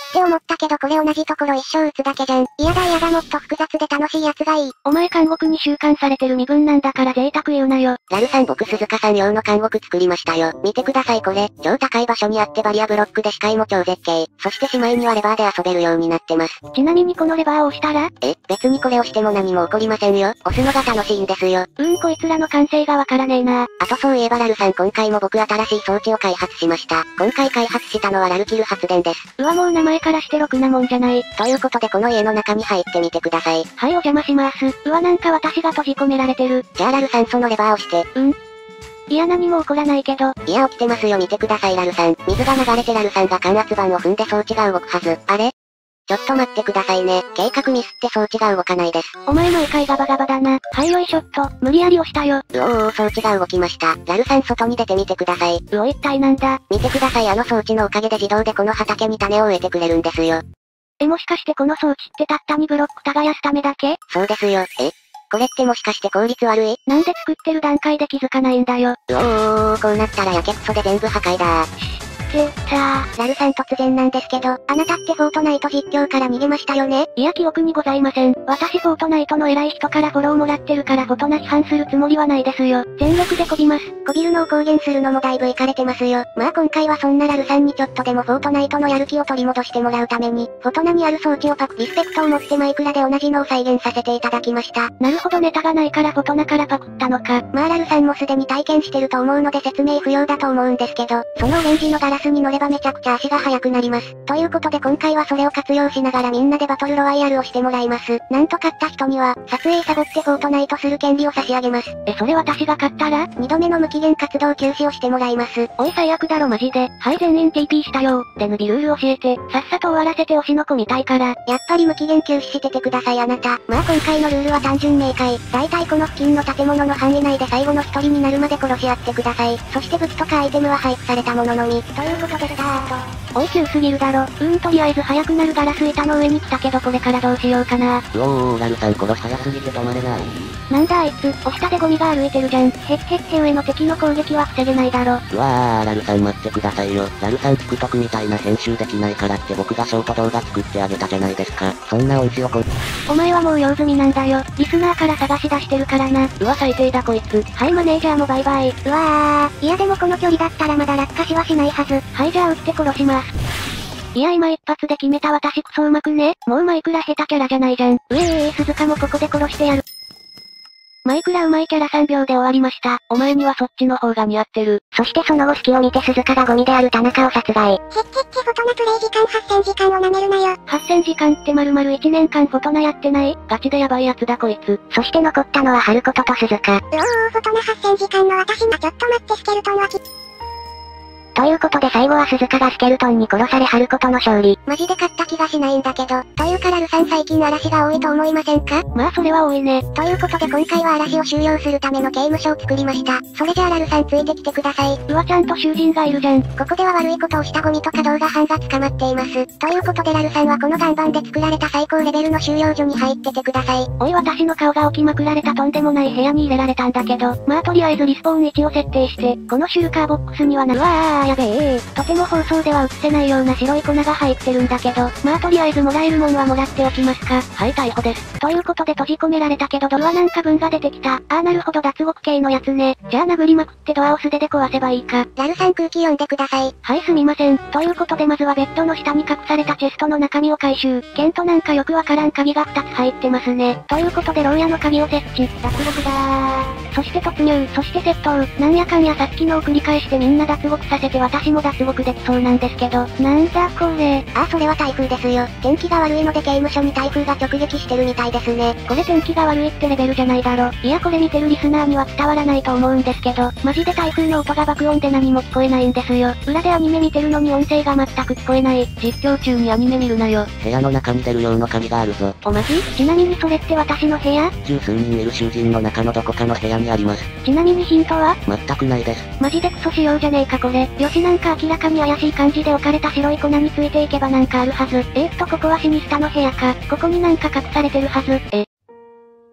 って思ったけどこれ同じところ一生打つだけじゃん。嫌だ嫌だもっと複雑で楽しいやつがいい。 お前監獄に収監されてる身分なんだから贅沢言うなよ。 ラルさん僕鈴鹿さん用の監獄作りましたよ。見てくださいこれ。超高い場所にあってバリアブロックで視界も超絶景。そしてしまいにはレバーで遊べるようになってます。 ちなみにこのレバーを押したらえ、別にこれ押しても何も起こりませんよ。押すのが楽しいんですよ。 うーんこいつらの完成がわからねえな。 あとそういえばラルさん今回も僕新しい装置を開発しました。今回開発したのはラルキル発電です。 うわもう名前からしてろくなもんじゃない。 ということでこの家の中に入ってみてください。 はいお邪魔します。うわなんか私が閉じ込められてる。 じゃあラルさんそのレバーを押して。 うん。いや何も起こらないけど。 いや起きてますよ見てくださいラルさん。水が流れてラルさんが感圧板を踏んで装置が動くはず。あれちょっと待ってくださいね。計画ミスって装置が動かないです。 お前毎回ガバガバだな。はいよいしょっと。無理やり押したよ。 うおーおー装置が動きました。ラルさん外に出てみてください。 うお一体なんだ。 見てくださいあの装置のおかげで自動でこの畑に種を植えてくれるんですよ。 えもしかしてこの装置ってたったにブロック耕すためだけ？ そうですよ。えこれってもしかして効率悪い？ なんで作ってる段階で気づかないんだよ。 うおーおーこうなったらやけくそで全部破壊だー。 ってさラルさん突然なんですけど、あなたってフォートナイト実況から逃げましたよね？ いや記憶にございません。私フォートナイトの偉い人からフォローもらってるからフォトナ批判するつもりはないですよ。全力でこびます。 こびるのを公言するのもだいぶイカれてますよ。まあ今回はそんなラルさんにちょっとでもフォートナイトのやる気を取り戻してもらうために、フォトナにある装置をパクリスペクトを持ってマイクラで同じのを再現させていただきました。 なるほどネタがないからフォトナからパクったのか。 まあラルさんもすでに体験してると思うので説明不要だと思うんですけど、そのオレンジのガラスに乗ればめちゃくちゃ足が速くなります。ということで今回はそれを活用しながらみんなでバトルロワイヤルをしてもらいます。なんと勝った人には、撮影サボってフォートナイトする権利を差し上げます。 え、それ私が勝ったら二度目の無期限活動休止をしてもらいます。 おい最悪だろマジで。はい全員 ティーピー したよ。でヌビルール教えて。さっさと終わらせて推しの子見たいから。 やっぱり無期限休止しててくださいあなた。まあ今回のルールは単純明快。だいたいこの付近の建物の範囲内で最後の一人になるまで殺し合ってください。そして武器とかアイテムは配布されたもののみ。ということでスタート。 おい急すぎるだろ。うーんとりあえず早くなるガラス板の上に来たけどこれからどうしようかな。 うおーおーラルさん殺し早すぎて止まれない。 なんだあいつ、お下でゴミが歩いてるじゃん。へっへっへ上の敵の攻撃は防げないだろ。 うわーラルさん待ってくださいよ。ラルさん TikTok みたいな編集できないからって僕がショート動画作ってあげたじゃないですか。そんな恩師をこお前はもう用済みなんだよ。リスナーから探し出してるからな。うわ最低だこいつ。はいマネージャーもバイバイ。 うわー、いやでもこの距離だったらまだ落下しはしないはず。 はいじゃあ撃って殺します。いや今一発で決めた私クソうまくね。もうマイクラ下手キャラじゃないじゃん。うええー鈴鹿もここで殺してやる。マイクラうまいキャラさんびょうで終わりました。お前にはそっちの方が似合ってる。 そしてその後隙を見て鈴鹿がゴミである田中を殺害。へっへっへフォトナプレイ時間はっせんじかんを舐めるなよ。 はっせんじかんって丸々いちねんかんフォトナやってない？ガチでヤバいやつだこいつ。 そして残ったのは春子とと鈴鹿。うおーフォトナはっせんじかんの私がちょっと待ってスケルトンはきということで最後は鈴鹿がスケルトンに殺され春子との勝利。マジで勝った気がしないんだけど。というかラルさん最近嵐が多いと思いませんか？ まあそれは多いね。 ということで今回は嵐を収容するための刑務所を作りました。それじゃあラルさんついてきてください。 うわちゃんと囚人がいるじゃん。 ここでは悪いことをしたゴミとか動画班が捕まっています。ということでラルさんはこの岩盤で作られた最高レベルの収容所に入っててください。 おい私の顔が置きまくられたとんでもない部屋に入れられたんだけど、まあとりあえずリスポーンいちを設定して、このシューカーボックスにはな、うわーやべえー。とても放送では映せないような白い粉が入ってるんだけど、まあとりあえずもらえるものはもらっておきますか。はい逮捕です。ということで閉じ込められたけどドアなんか文が出てきた。あーなるほど脱獄系のやつね。じゃあ殴りまくってドアを素手で壊せばいいか。 ラルさん空気読んでください。 はいすみません。ということでまずはベッドの下に隠されたチェストの中身を回収。剣となんかよくわからん鍵がふたつ入ってますね。ということで牢屋の鍵を設置。脱獄だー。そして突入、そして窃盗。なんやかんやさっきのを繰り返してみんな脱獄させて私も脱獄できそうなんですけど。なんだこれ。 ああそれは台風ですよ。天気が悪いので刑務所に台風が直撃してるみたいですね。 これ天気が悪いってレベルじゃないだろ。いやこれ見てるリスナーには伝わらないと思うんですけど、マジで台風の音が爆音で何も聞こえないんですよ。裏でアニメ見てるのに音声が全く聞こえない。実況中にアニメ見るなよ。 部屋の中に出る用の鍵があるぞ。 おマジ？ちなみにそれって私の部屋？ 十数人いる囚人の中のどこかの部屋にあります。 ちなみにヒントは？ 全くないです。 マジでクソ仕様じゃねえかこれ。よしなんか明らかに怪しい感じで置かれた白い粉についていけばなんかあるはず。えーっとここはシニスタの部屋か。ここになんか隠されてるはず。え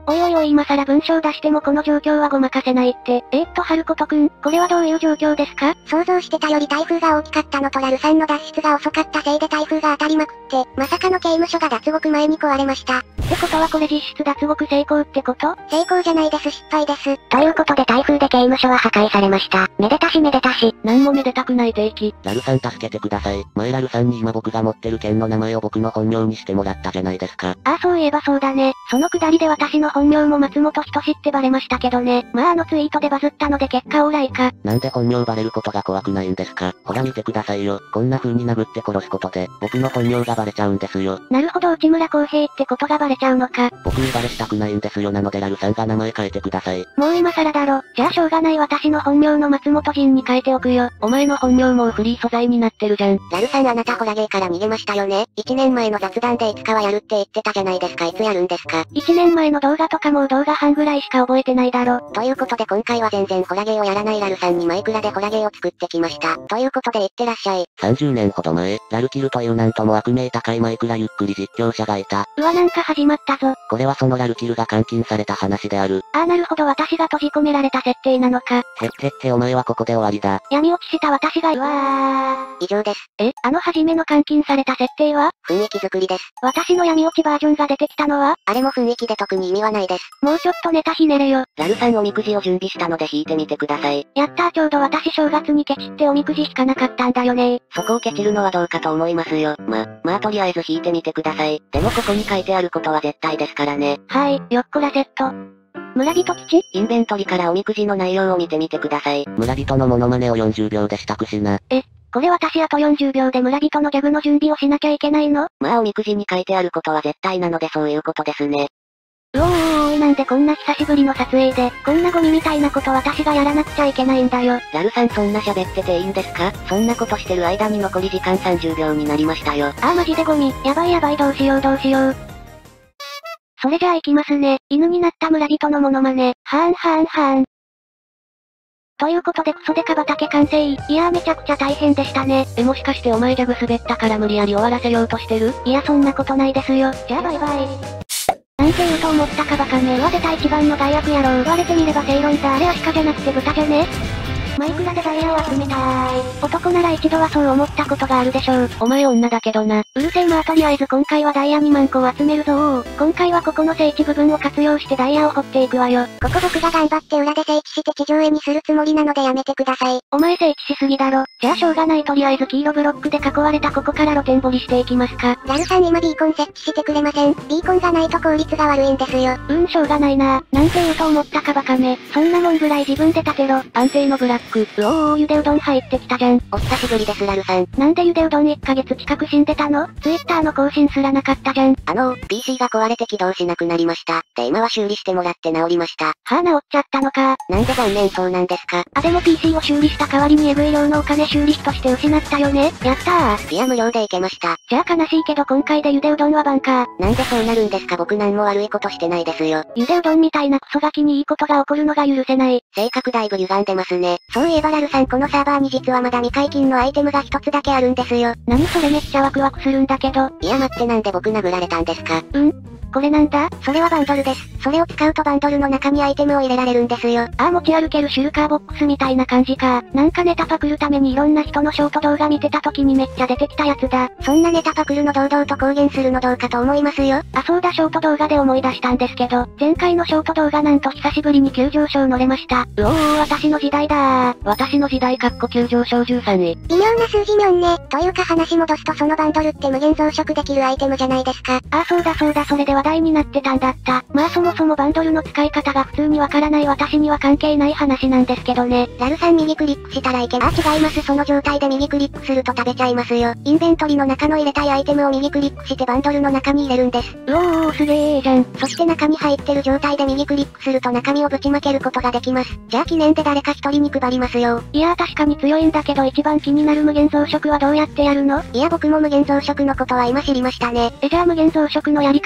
おいおいおい今更文章出してもこの状況はごまかせないって。えー、っと春子くん、これはどういう状況ですか？ 想像してたより台風が大きかったのとラルさんの脱出が遅かったせいで台風が当たりまくって、まさかの刑務所が脱獄前に壊れました。 ってことはこれ実質脱獄成功ってこと？ 成功じゃないです、失敗です。ということで台風で刑務所は破壊されました。めでたしめでたし。 なんもめでたくない定期。 ラルさん助けてください。前ラルさんに今僕が持ってる剣の名前を僕の本名にしてもらったじゃないですか。 ああそういえばそうだね。そのくだりで私の本名も松本人志ってバレましたけどね。まああのツイートでバズったので結果オーライか。 なんで本名バレることが怖くないんですか？ほら見てくださいよ。こんな風に殴って殺すことで、僕の本名がバレちゃうんですよ。 なるほど内村航平ってことがバレちゃうのか。 僕にバレしたくないんですよ。なのでラルさんが名前変えてください。 もう今更だろ。じゃあしょうがない私の本名の松本人に変えておくよ。お前の本名もうフリー素材になってるじゃん。 ラルさんあなたホラゲーから逃げましたよね。いちねんまえの雑談でいつかはやるって言ってたじゃないですか。いつやるんですか？ いちねんまえの動画とかもう動画半ぐらいしか覚えてないだろ。 ということで今回は全然ホラゲーをやらないラルさんにマイクラでホラゲーを作ってきました。ということでいってらっしゃい。 さんじゅうねんほど前、ラルキルというなんとも悪名高いマイクラゆっくり実況者がいた。 うわなんか始まったぞ。 これはそのラルキルが監禁された話である。 ああなるほど私が閉じ込められた設定なのか。 へっへっへお前はここで終わりだ。 闇落ちした私がうわー。以上です。 え、あの初めの監禁された設定は？ 雰囲気作りです。 私の闇落ちバージョンが出てきたのは？ あれも雰囲気で特に意味はないです。 もうちょっとネタひねれよ。 ラルさんおみくじを準備したので引いてみてください。 やったーちょうど私正月にケチっておみくじ引かなかったんだよね。 そこをケチるのはどうかと思いますよ。ま、まあとりあえず引いてみてください。でもここに書いてあることは絶対ですからね。 はーい、よっこらセット。村人基地？ インベントリからおみくじの内容を見てみてください。村人のモノマネをよんじゅうびょうでしたくしな。 え、これ私あとよんじゅうびょうで村人のギャグの準備をしなきゃいけないの？ まあおみくじに書いてあることは絶対なのでそういうことですね。 うおーおいなんでこんな久しぶりの撮影で、こんなゴミみたいなこと私がやらなくちゃいけないんだよ。 ラルさんそんな喋ってていいんですか？そんなことしてる間に残り時間さんじゅうびょうになりましたよ。 あーマジでゴミ。やばいやばいどうしようどうしよう。それじゃあ行きますね。犬になった村人のモノマネ。はーんはーんはーん。ということでクソデカ畑完成。いやーめちゃくちゃ大変でしたね。えもしかしてお前ギャグ滑ったから無理やり終わらせようとしてる？いやそんなことないですよ。じゃあバイバイ。なんて言うと思ったかバカめ。うわ出た一番の害悪野郎。言われてみれば正論だ。あれアシカじゃなくて豚じゃね？マイクラでダイヤを集めたーい。男なら一度はそう思ったことがあるでしょう。お前女だけどな。うるせえまあとりあえず今回はダイヤにまんこを集めるぞー。今回はここの聖地部分を活用してダイヤを掘っていくわよ。 ここ僕が頑張って裏で聖地して地上絵にするつもりなのでやめてください。 お前聖地しすぎだろ。じゃあしょうがないとりあえず黄色ブロックで囲われたここから露天掘りしていきますか。 ラルさん今ビーコン設置してくれません？ビーコンがないと効率が悪いんですよ。 うん、しょうがないな。なんて言うと思ったかバカめ。そんなもんぐらい自分で立てろ。安定のブラック。うおーおーゆでうどん入ってきたじゃん。 お久しぶりですラルさん。 なんでゆでうどんいっかげつ近く死んでたの？ツイッターの更新すらなかったじゃん。 あのー、ピーシー が壊れて起動しなくなりました。で今は修理してもらって治りました。 はぁ、治っちゃったのか。 なんで残念そうなんですか？ あでも ピーシー を修理した代わりにエグい量のお金修理費として失ったよね。やったー。 いや無料でいけました。 じゃあ悲しいけど今回でゆでうどんはバンかー。 なんでそうなるんですか？僕なんも悪いことしてないですよ。 ゆでうどんみたいなクソガキにいいことが起こるのが許せない。 性格だいぶ歪んでますね。そういえばラルさんこのサーバーに実はまだ未解禁のアイテムが一つだけあるんですよ。 何それめっちゃワクワクするんだけど。 いや待ってなんで僕殴られたんですか？ うんこれなんだ？ それはバンドルです。それを使うとバンドルの中にアイテムを入れられるんですよ。 ああ持ち歩けるシュルカーボックスみたいな感じか。なんかネタパクるためにいろんな人のショート動画見てた時にめっちゃ出てきたやつだ。 そんなネタパクるの堂々と公言するのどうかと思いますよ。 あそうだショート動画で思い出したんですけど、前回のショート動画なんと久しぶりに急上昇乗れました。うおー私の時代だー。私の時代かっこ急上昇じゅうさんい。 微妙な数字にょんね。というか話戻すとそのバンドルって無限増殖できるアイテムじゃないですか。 ああそうだそうだそれで話題になってたんだった。まあそもそもバンドルの使い方が普通にわからない私には関係ない話なんですけどね。 ラルさん右クリックしたらいけあ違いますその状態で右クリックすると食べちゃいますよ。インベントリの中の入れたいアイテムを右クリックしてバンドルの中に入れるんです。 うおーすげーじゃん。 そして中に入ってる状態で右クリックすると中身をぶちまけることができます。じゃあ記念で誰か一人に配りますよ。 いやー確かに強いんだけど一番気になる無限増殖はどうやってやるの？ いや僕も無限増殖のことは今知りましたね。 えじゃあ無限増殖のやり方知って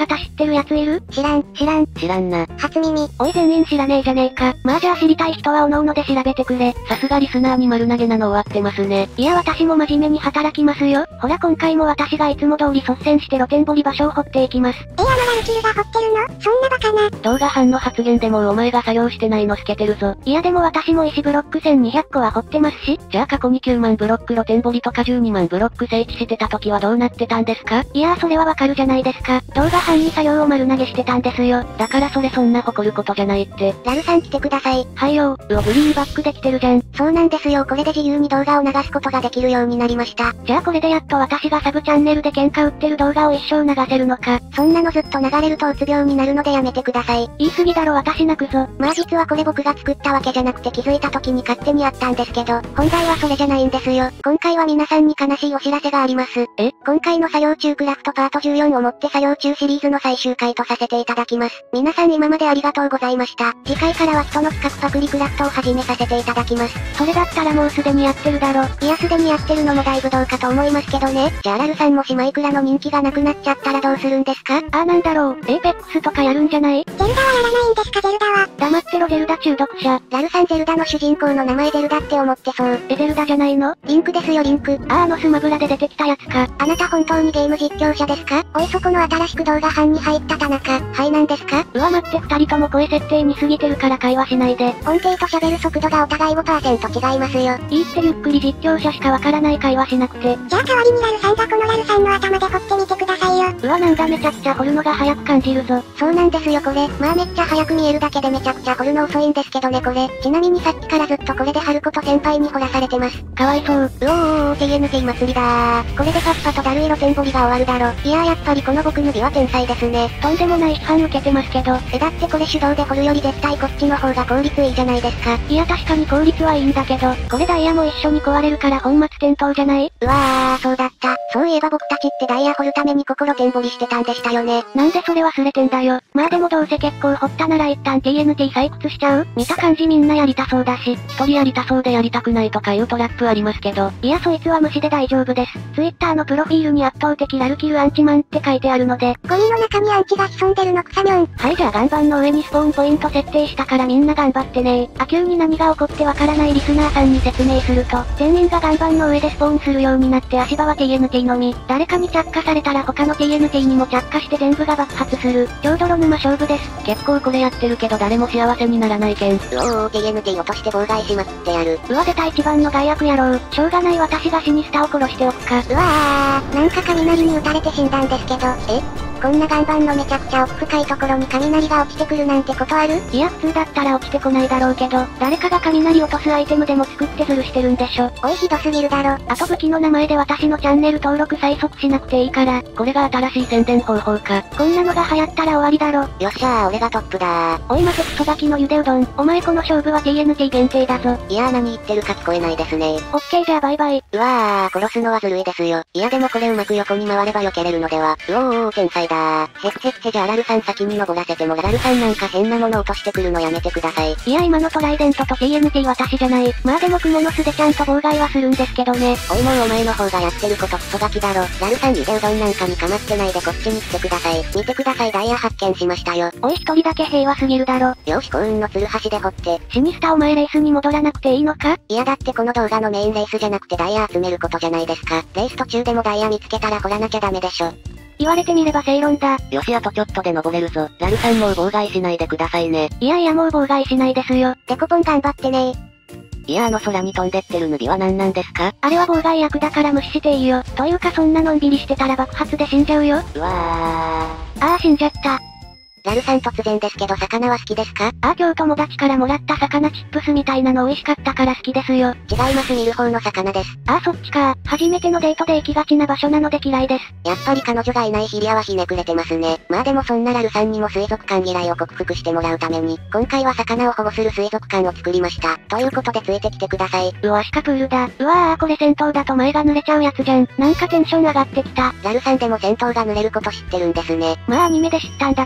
ってるやついる？ 知らん、知らん。 知らんな。 初耳。 おい全員知らねえじゃねえか。まあじゃあ知りたい人は各々で調べてくれ。 さすがリスナーに丸投げなの終わってますね。 いや私も真面目に働きますよ。ほら今回も私がいつも通り率先して露天掘り場所を掘っていきます。 え、あのラルキルが掘ってるの？そんなバカな。 動画班の発言でもうお前が作業してないの透けてるぞ。 いやでも私も石ブロックせんにひゃっこは掘ってますし。 じゃあ過去にきゅうまんブロック露天掘りとかじゅうにまんブロック整地してた時はどうなってたんですか？ いやーそれはわかるじゃないですか。動画班に作業を丸投げしてたんですよ。 だからそれそんな誇ることじゃないって。 ラルさん来てください。 はいよー。うおグリーンバックできてるじゃん。 そうなんですよ。これで自由に動画を流すことができるようになりました。 じゃあこれでやっと私がサブチャンネルで喧嘩売ってる動画を一生流せるのか。 そんなのずっと流れるとうつ病になるのでやめてください。 言い過ぎだろ私泣くぞ。 まあ実はこれ僕が作ったわけじゃなくて気づいた時に勝手にやったんですけど、本題はそれじゃないんですよ。今回は皆さんに悲しいお知らせがあります。 え？ 今回の作業中クラフトパートじゅうよんをもって作業中シリーズの最終回とさせていただきます。皆さん今までありがとうございました。次回からは人の企画パクリクラフトを始めさせていただきます。 それだったらもうすでにやってるだろ。 いやすでにやってるのもだいぶどうかと思いますけどね。じゃあラルさんもしマイクラの人気がなくなっちゃったらどうするんですか？ あーなんだろう、エイペックスとかやるんじゃない？ ゼルダはやらないんですかゼルダは。 黙ってろゼルダ中毒者。 ラルさんゼルダの主人公の名前ゼルダって思ってそう。 えゼルダじゃないの？ リンクですよリンク。 あーあのスマブラで出てきたやつか。 あなた本当にゲーム実況者ですか？おいそこの新しく動画班に入った田中。はいなんですか？ うわ待って二人とも声設定に過ぎてるから会話しないで。 音程と喋る速度がお互い ごパーセント 違いますよ。 いいってゆっくり実況者しかわからない会話しなくて。 じゃあ代わりにラルさんがこのラルさんの頭で掘ってみてくださいよ。 うわなんだめちゃくちゃ掘るのが早く感じるぞ。 そうなんですよこれ。まあめっちゃ早く見えるだけでめちゃくちゃ掘るの遅いんですけどねこれ。ちなみにさっきからずっとこれで春子と先輩に掘らされてます。 かわいそう。うおー ティーエヌティー 祭りだー。これでパッパとだるい露天掘りが終わるだろ。いやーやっぱりこの僕ヌビは天才ですね。 とんでもない批判受けてますけど。 えだってこれ手動で掘るより絶対こっちの方が効率いいじゃないですか。 いや確かに効率はいいんだけど、これダイヤも一緒に壊れるから本末転倒じゃない？ うわーそうだった。そういえば僕たちってダイヤ掘るために心天掘りしてたんでしたよね。 なんでそれ忘れてんだよ。まあでもどうせ結構掘ったなら一旦 ティーエヌティー 採掘しちゃう？見た感じみんなやりたそうだし。 一人やりたそうでやりたくないとかいうトラップありますけど。 いやそいつは無視で大丈夫です。Twitter のプロフィールに圧倒的ラルキルアンチマンって書いてあるので。 ゴミの中にアンチが潜んでるの草にょん。 はいじゃあ岩盤の上にスポーンポイント設定したからみんな頑張ってねー。あ急に何が起こってわからないリスナーさんに説明すると、全員が岩盤の上でスポーンするようになって足場は ティーエヌティー のみ。誰かに着火されたら他の ティーエヌティー にも着火して全部が爆発する。超泥沼勝負です。 結構これやってるけど誰も幸せにならないけん。うおー ティーエヌティー 落として妨害しまくってやる。 うわ出た一番の害悪野郎。しょうがない私がシニスタを殺しておくか。 うわー、なんか雷に打たれて死んだんですけど、えこんな岩盤のめちゃくちゃ奥深いところに雷が落ちてくるなんてことある？ いや普通だったら落ちてこないだろうけど、誰かが雷落とすアイテムでも作ってズルしてるんでしょ。 おいひどすぎるだろ。 あと武器の名前で私のチャンネル登録催促しなくていいから。 これが新しい宣伝方法か。 こんなのが流行ったら終わりだろ。 よっしゃー俺がトップだー。 おい待てクソガキのゆでうどん。お前この勝負は ティーエヌティー 限定だぞ。 いやー何言ってるか聞こえないですねー。 オッケーじゃあバイバイ。 うわー殺すのはずるいですよ。いやでもこれうまく横に回れば避けれるのでは。うおーおー天才だー。へっへっへじゃあラルさん先に登らせてもらラルさんなんか変なもの落としてくるのやめてください。 いや今のトライデントと ティーエヌティー 私じゃない。まあでもクモの巣でちゃんと妨害はするんですけどね。 おいもうお前の方がやってることクソガキだろ。ラルさんゆでうどんなんかに構ってないでこっちに来てください。見てくださいダイヤ発見しましたよ。 おい一人だけ平和すぎるだろ。 よし幸運のツルハシで掘って。 シニスタお前レースに戻らなくていいのか？ いやだってこの動画のメインレースじゃなくてダイヤ集めることじゃないですか。レース途中でもダイヤ見つけたら掘らなきゃダメでしょ。 言われてみれば正論だ。 よしあとちょっとで登れるぞ。ラルさんもう妨害しないでくださいね。 いやいやもう妨害しないですよ。 デコポン頑張ってねー。 いやあの空に飛んでってるヌビは何なんですか？ あれは妨害役だから無視していいよ。というかそんなのんびりしてたら爆発で死んじゃうよ。 うわー。あー死んじゃった。 ラルさん突然ですけど魚は好きですか？ ああ今日友達からもらった魚チップスみたいなの美味しかったから好きですよ。 違います見る方の魚です。 ああそっちか。初めてのデートで行きがちな場所なので嫌いです。 やっぱり彼女がいないヒリアはひねくれてますね。まあでもそんなラルさんにも水族館嫌いを克服してもらうために、今回は魚を保護する水族館を作りました。ということでついてきてください。 うわシカプールだ。うわーこれ戦闘だと前が濡れちゃうやつじゃん。なんかテンション上がってきた。 ラルさんでも戦闘が濡れること知ってるんですね。 まあアニメで知ったんだけどね。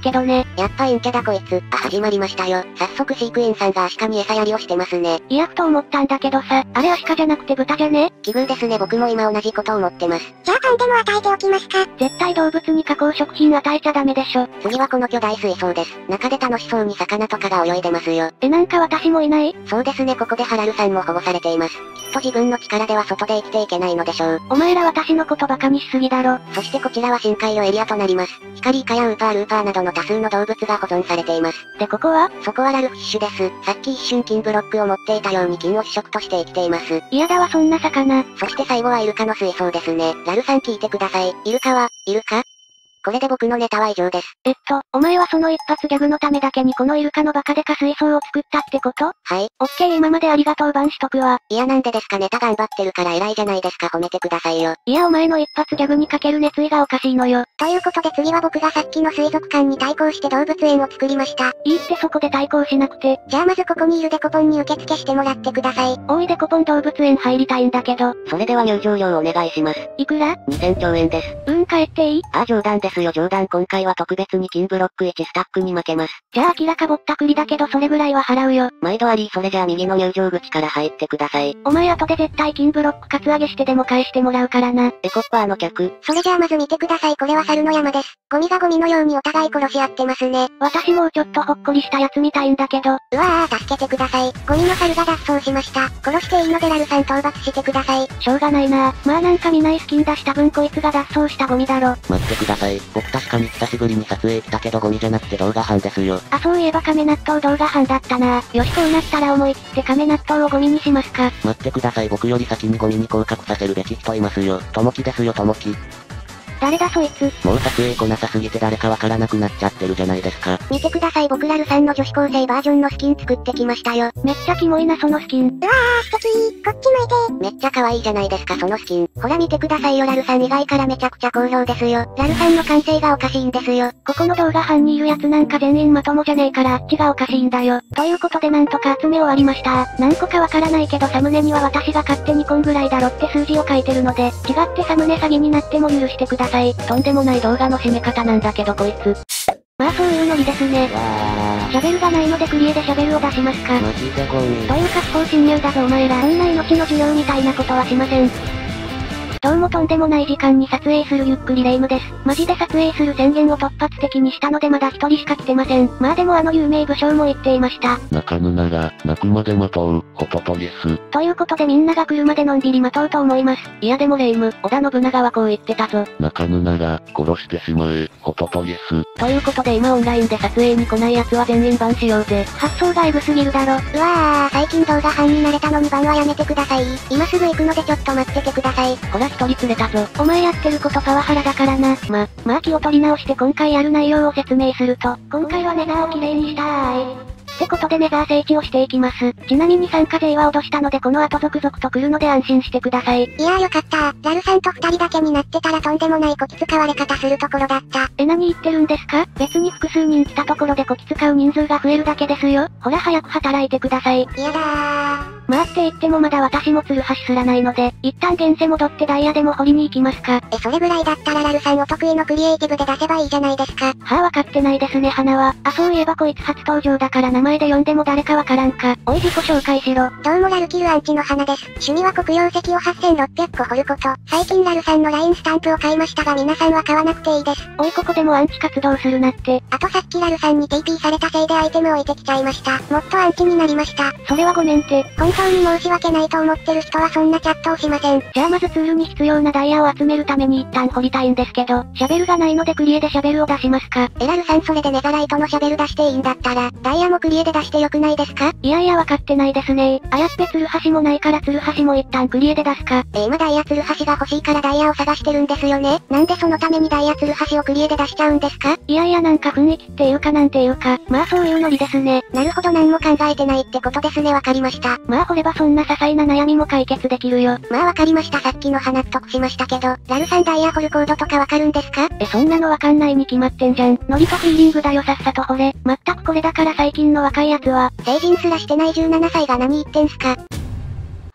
やっぱ陰キャだこいつ。あ、始まりましたよ。早速飼育員さんがアシカに餌やりをしてますね。 いやふと思ったんだけどさ、あれアシカじゃなくて豚じゃね？ 奇遇ですね、僕も今同じこと思ってます。 じゃあパンでも与えておきますか？ 絶対動物に加工食品与えちゃダメでしょ。 次はこの巨大水槽です。中で楽しそうに魚とかが泳いでますよ。 え、なんか私もいない？ そうですね、ここでハラルさんも保護されています。きっと自分の力では外で生きていけないのでしょう。 お前ら私のことバカにしすぎだろ。 そしてこちらは深海魚エリアとなります。光イカやウーパールーパーなどの多数の動物が保存されています。 でここは？ そこはラルフィッシュです。さっき一瞬金ブロックを持っていたように金を主食として生きています。 嫌だわそんな魚。 そして最後はイルカの水槽ですね。ラルさん聞いてください。イルカは、イルカ？これで僕のネタは以上です。 えっと、お前はその一発ギャグのためだけにこのイルカのバカデカ水槽を作ったってこと？ はい。 オッケー今までありがとうバンしとくわ。 いやなんでですか、ネタ頑張ってるから偉いじゃないですか、褒めてくださいよ。 いやお前の一発ギャグにかける熱意がおかしいのよ。 ということで次は僕がさっきの水族館に対抗して動物園を作りました。 いいってそこで対抗しなくて。 じゃあまずここにいるデコポンに受付してもらってください。 おいデコポン動物園入りたいんだけど。 それでは入場料お願いします。 いくら？ にせんちょうえんです。 うん帰っていい？ ああ冗談ですよ冗談今回は特別に金ブロックいちスタックに負けます。 じゃあ明らかぼったくりだけどそれぐらいは払うよ。 毎度ありそれじゃあ右の入場口から入ってください。 お前後で絶対金ブロックカツアゲしてでも返してもらうからな。 エコッパーの客。 それじゃあまず見てください、これは猿の山です。ゴミがゴミのようにお互い殺し合ってますね。 私もうちょっとほっこりしたやつみたいんだけど。 うわー助けてください。ゴミの猿が脱走しました。殺していいのでラルさん討伐してください。 しょうがないな。まあなんか見ないスキン出した分こいつが脱走したゴミだろ。 待ってください。僕確かに久しぶりに撮影来たけどゴミじゃなくて動画班ですよ。 あそういえば亀納豆動画班だったな。よしこうなったら思い切って亀納豆をゴミにしますか。 待ってください僕より先にゴミに降格させるべき人いますよ。ともきですよともき。 誰だそいつ。 もう撮影来なさすぎて誰かわからなくなっちゃってるじゃないですか。 見てください僕ラルさんの女子高生バージョンのスキン作ってきましたよ。 めっちゃキモいなそのスキン。うわー素敵こっち向いて。 めっちゃ可愛いじゃないですかそのスキン。 ほら見てくださいよラルさん以外からめちゃくちゃ好評ですよ。ラルさんの感性がおかしいんですよ。 ここの動画班にいるやつなんか全員まともじゃねえからあっちがおかしいんだよ。ということでなんとか集め終わりました。何個かわからないけどサムネには私が勝手にこんぐらいだろって数字を書いてるので、違ってサムネ詐欺になっても許してください。 とんでもない動画の締め方なんだけどこいつ。 まあそういうノリですね。シャベルがないのでクリエでシャベルを出しますか。 マジでゴミ。 というか不法侵入だぞお前ら。そんな命の授業みたいなことはしません。どうもとんでもない時間に撮影するゆっくりレ夢ムです。マジで撮影する宣言を突発的にしたのでまだ一人しか来てません。まあでもあの有名武将も言っていました。 泣かぬなら、泣くまで待とう、ホトトギス。 ということでみんなが来るまでのんびり待とうと思います。 いやでもレ夢ム、織田信長はこう言ってたぞ。 泣かぬなら、殺してしまえ、ホトトギス。 ということで今オンラインで撮影に来ない奴は全員バンしようぜ。 発想がエグすぎるだろ。 うわー最近動画班になれたのにバンはやめてください。今すぐ行くのでちょっと待っててください。 ほら一人釣れたぞ。 お前やってることパワハラだからな。ま、まあ気を取り直して今回やる内容を説明すると、今回はネザーをきれいにしたーい。ってことでネザー整地をしていきます。ちなみに参加税は脅したのでこの後続々と来るので安心してください。 いやーよかったラルさんと二人だけになってたらとんでもないこき使われ方するところだった。 え何言ってるんですか？別に複数人来たところでこき使う人数が増えるだけですよ。ほら早く働いてください。 いやだー。 まあって言ってもまだ私もツルハシすらないので、一旦現世戻ってダイヤでも掘りに行きますか。 えそれぐらいだったらラルさんお得意のクリエイティブで出せばいいじゃないですか。 はあわかってないですね花は。あそういえばこいつ初登場だから名前で呼んでも誰かわからんか。おい自己紹介しろ。 どうもラルキルアンチの花です。趣味は黒曜石をはっせんろっぴゃっこ掘ること。最近ラルさんの ライン スタンプを買いましたが皆さんは買わなくていいです。 おいここでもアンチ活動するなって。 あとさっきラルさんに ティーピー されたせいでアイテム置いてきちゃいました。もっとアンチになりました。 それはごめんて。 本当に申し訳ないと思ってる人はそんなチャットをしません。 じゃあまずツールに必要なダイヤを集めるために一旦掘りたいんですけど、シャベルがないのでクリエでシャベルを出しますか。 えラルさんそれでネザライトのシャベル出していいんだったら、ダイヤもクリエで出してよくないですか？ いやいやわかってないですねー。あやっぺツルハシもないからツルハシも一旦クリエで出すか。 え今ダイヤツルハシが欲しいからダイヤを探してるんですよね。なんでそのためにダイヤツルハシをクリエで出しちゃうんですか？ いやいやなんか雰囲気っていうかなんていうか、まあそういうノリですね。 なるほど何も考えてないってことですねわかりました。 まあ掘ればそんな些細な悩みも解決できるよ。 まあわかりましたさっきの納得しましたけど、ラルさんダイヤ掘るコードとかわかるんですか？ えそんなのわかんないに決まってんじゃん。ノリとフィーリングだよさっさと掘れ。まったくこれだから最近の若いやつは、 成人すらしてないじゅうななさいが何言ってんすか。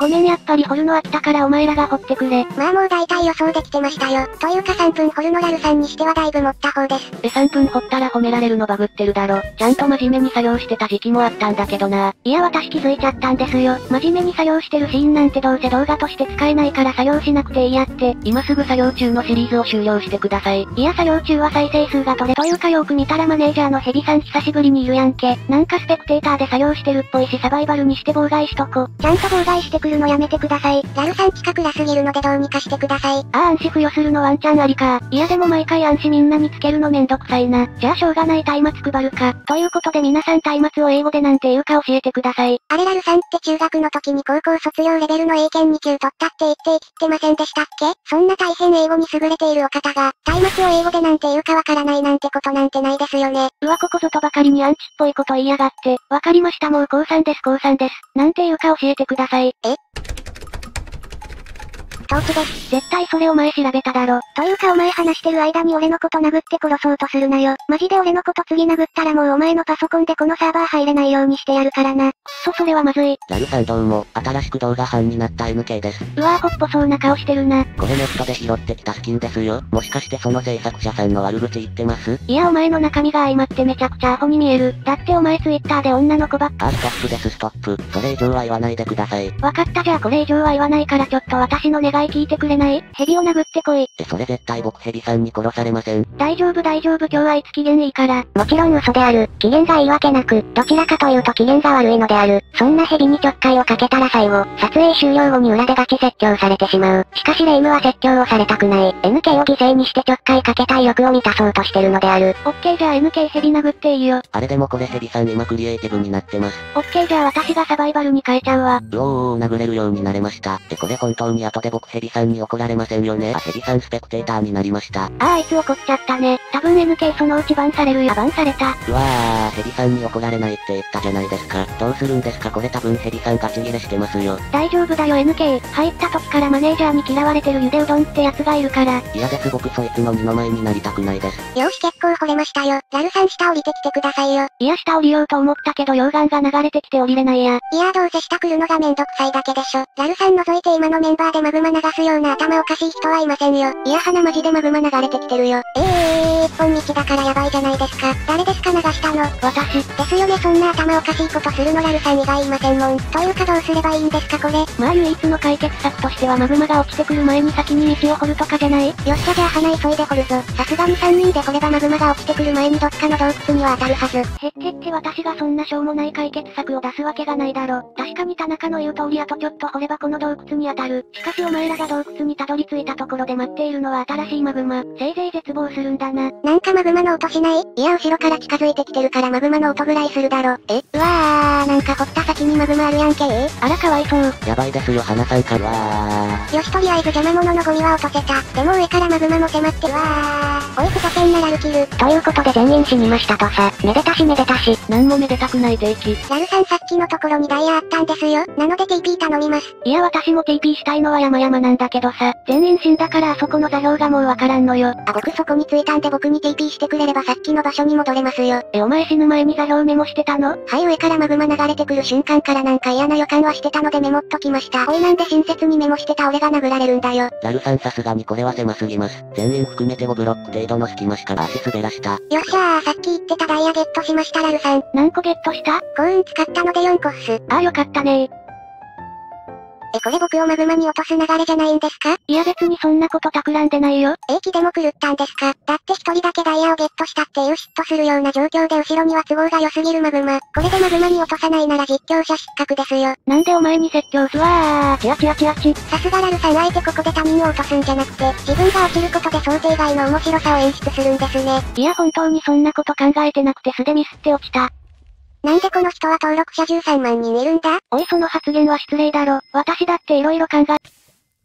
ごめんやっぱり掘るの飽きたからお前らが掘ってくれ。 まあもう大体予想できてましたよ。というかさんぷん掘るのラルさんにしてはだいぶ持った方です。 えさんぷん掘ったら褒められるのバグってるだろ。ちゃんと真面目に作業してた時期もあったんだけどな。 いや私気づいちゃったんですよ。真面目に作業してるシーンなんてどうせ動画として使えないから作業しなくていいやって。 今すぐ作業中のシリーズを終了してください。 いや作業中は再生数が取れというかよく見たらマネージャーのヘビさん久しぶりにいるやんけ。なんかスペクテーターで作業してるっぽいしサバイバルにして妨害しとこ。 ちゃんと妨害してくるのやめてください。ラルさん近くらすぎるのでどうにかしてください。 ああ暗視付与するのワンチャンありか。いやでも毎回暗視みんなにつけるのめんどくさいな。じゃあしょうがない松明配るか。ということで皆さん松明を英語でなんて言うか教えてください。 あれラルさんって中学の時に高校卒業レベルの英検に級取ったって言って言い切ってませんでしたっけ？そんな大変英語に優れているお方が、松明を英語でなんて言うかわからないなんてことなんてないですよね。 うわここぞとばかりにアンチっぽいこと言いやがって。わかりましたもう高さんです高さんです。なんて言うか教えてください。 え？トーチです。 絶対それお前調べただろ。 というかお前話してる間に俺のこと殴って殺そうとするなよ。マジで俺のこと次殴ったらもうお前のパソコンでこのサーバー入れないようにしてやるからな。くっそそれはまずい。 ラルさんどうも、新しく動画班になった エヌケー です。 うわぁほっぽそうな顔してるな。 これネットで拾ってきたスキンですよ。もしかしてその制作者さんの悪口言ってます？ いやお前の中身が相まってめちゃくちゃアホに見える。だってお前ツイッターで女の子ばっか。 あ、ストップですストップ。それ以上は言わないでください。 わかったじゃあこれ以上は言わないからちょっと私の願い聞いてくれない？ヘビを殴ってこい。 え、それ絶対僕ヘビさんに殺されません。 大丈夫大丈夫今日はいつ機嫌いいから。 もちろん嘘である。機嫌がいいわけなく、どちらかというと機嫌が悪いのである。そんなヘビにちょっかいをかけたら最後、撮影終了後に裏でガチ説教されてしまう。しかしレイムは説教をされたくない。エヌケー を犠牲にしてちょっかいかけたい欲を満たそうとしてるのである。 オッケーじゃあ エヌケー ヘビ殴っていいよ。 あれでもこれヘビさん今クリエイティブになってます。 オッケーじゃあ私がサバイバルに変えちゃうわ。 うおー殴れるようになれました。でこれ本当に後で僕ヘビさんに怒られませんよね。あ、ヘビさんスペクテーターになりました。 あああいつ怒っちゃったね。多分 エヌケー そのうちバンされるよ。バンされた。 うわー、ヘビさんに怒られないって言ったじゃないですか。どうするんですかこれ多分ヘビさんガチ切れしてますよ。 大丈夫だよ エヌケー。入った時からマネージャーに嫌われてるゆでうどんってやつがいるから。 嫌です僕そいつの二の前になりたくないです。 よし結構惚れましたよ。ラルさん下降りてきてくださいよ。 いや下降りようと思ったけど溶岩が流れてきて降りれないや。 いやどうせ下来るのがめんどくさいだけでしょ。ラルさん除いて今のメンバーでマグマ流すような頭おかしい人はいませんよ。いや鼻マジでマグマ流れてきてるよ。ええー、一本道だからやばいじゃないですか。誰ですか流したの？ 私。 ですよねそんな頭おかしいことするのラルさん以外いませんもん。というかどうすればいいんですかこれ。 まあ唯一の解決策としてはマグマが落ちてくる前に先に道を掘るとかじゃない？よっしゃじゃあ鼻急いで掘るぞ。さすがにさんにんで掘ればマグマが落ちてくる前にどっかの洞窟には当たるはず。 へってって私がそんなしょうもない解決策を出すわけがないだろ。確かに田中の言う通りあとちょっと掘ればこの洞窟に当たる。しかしお前らが洞窟にたどり着いたところで待っているのは新しいマグマ。せいぜい絶望するんだな。 なんかマグマの音しない？いや後ろから近づいてきてるからマグマの音ぐらいするだろ。え？うわーなんか掘った先にマグマあるやんけー。 あらかわいそう。 やばいですよ花さんかわー。よしとりあえず邪魔者のゴミは落とせた。でも上からマグマも迫ってるわー。おいふざけんなラルキル。ということで全員死にましたとさ。めでたしめでたし。 なんもめでたくない定期。 ラルさんさっきのところにダイヤあったんですよ。なので ティーピー 頼みます。 いや私も ティーピー したいのは山々なんだけどさ。全員死んだからあそこの座標がもうわからんのよ。 あ僕そこに着いたんで僕に ティーピー してくれればさっきの場所に戻れますよ。 えお前死ぬ前に座標メモしてたの？ はい上からマグマ流れてくる瞬間からなんか嫌な予感はしてたのでメモっときました。おいなんで親切にメモしてた俺が殴られるんだよ。 ラルさんさすがにこれは狭すぎます。全員含めてごブロック程度の隙間しか足滑らした。よっしゃーさっき言ってたダイヤゲットしましたラルさん。 何個ゲットした？ 幸運使ったのでよんこっす。 ああよかったねー。 えこれ僕をマグマに落とす流れじゃないんですか？ いや別にそんなこと企んでないよ。 英気でも狂ったんですか？だって一人だけダイヤをゲットしたっていう嫉妬するような状況で後ろには都合が良すぎるマグマ。これでマグマに落とさないなら実況者失格ですよ。 なんでお前に説教すわー。チラチラチラチ。 さすがラルさんあえてここで他人を落とすんじゃなくて、自分が落ちることで想定外の面白さを演出するんですね。 いや本当にそんなこと考えてなくて素でミスって落ちた。 なんでこの人は登録者じゅうさんまんにんいるんだ？ おいその発言は失礼だろ。私だって色々考え。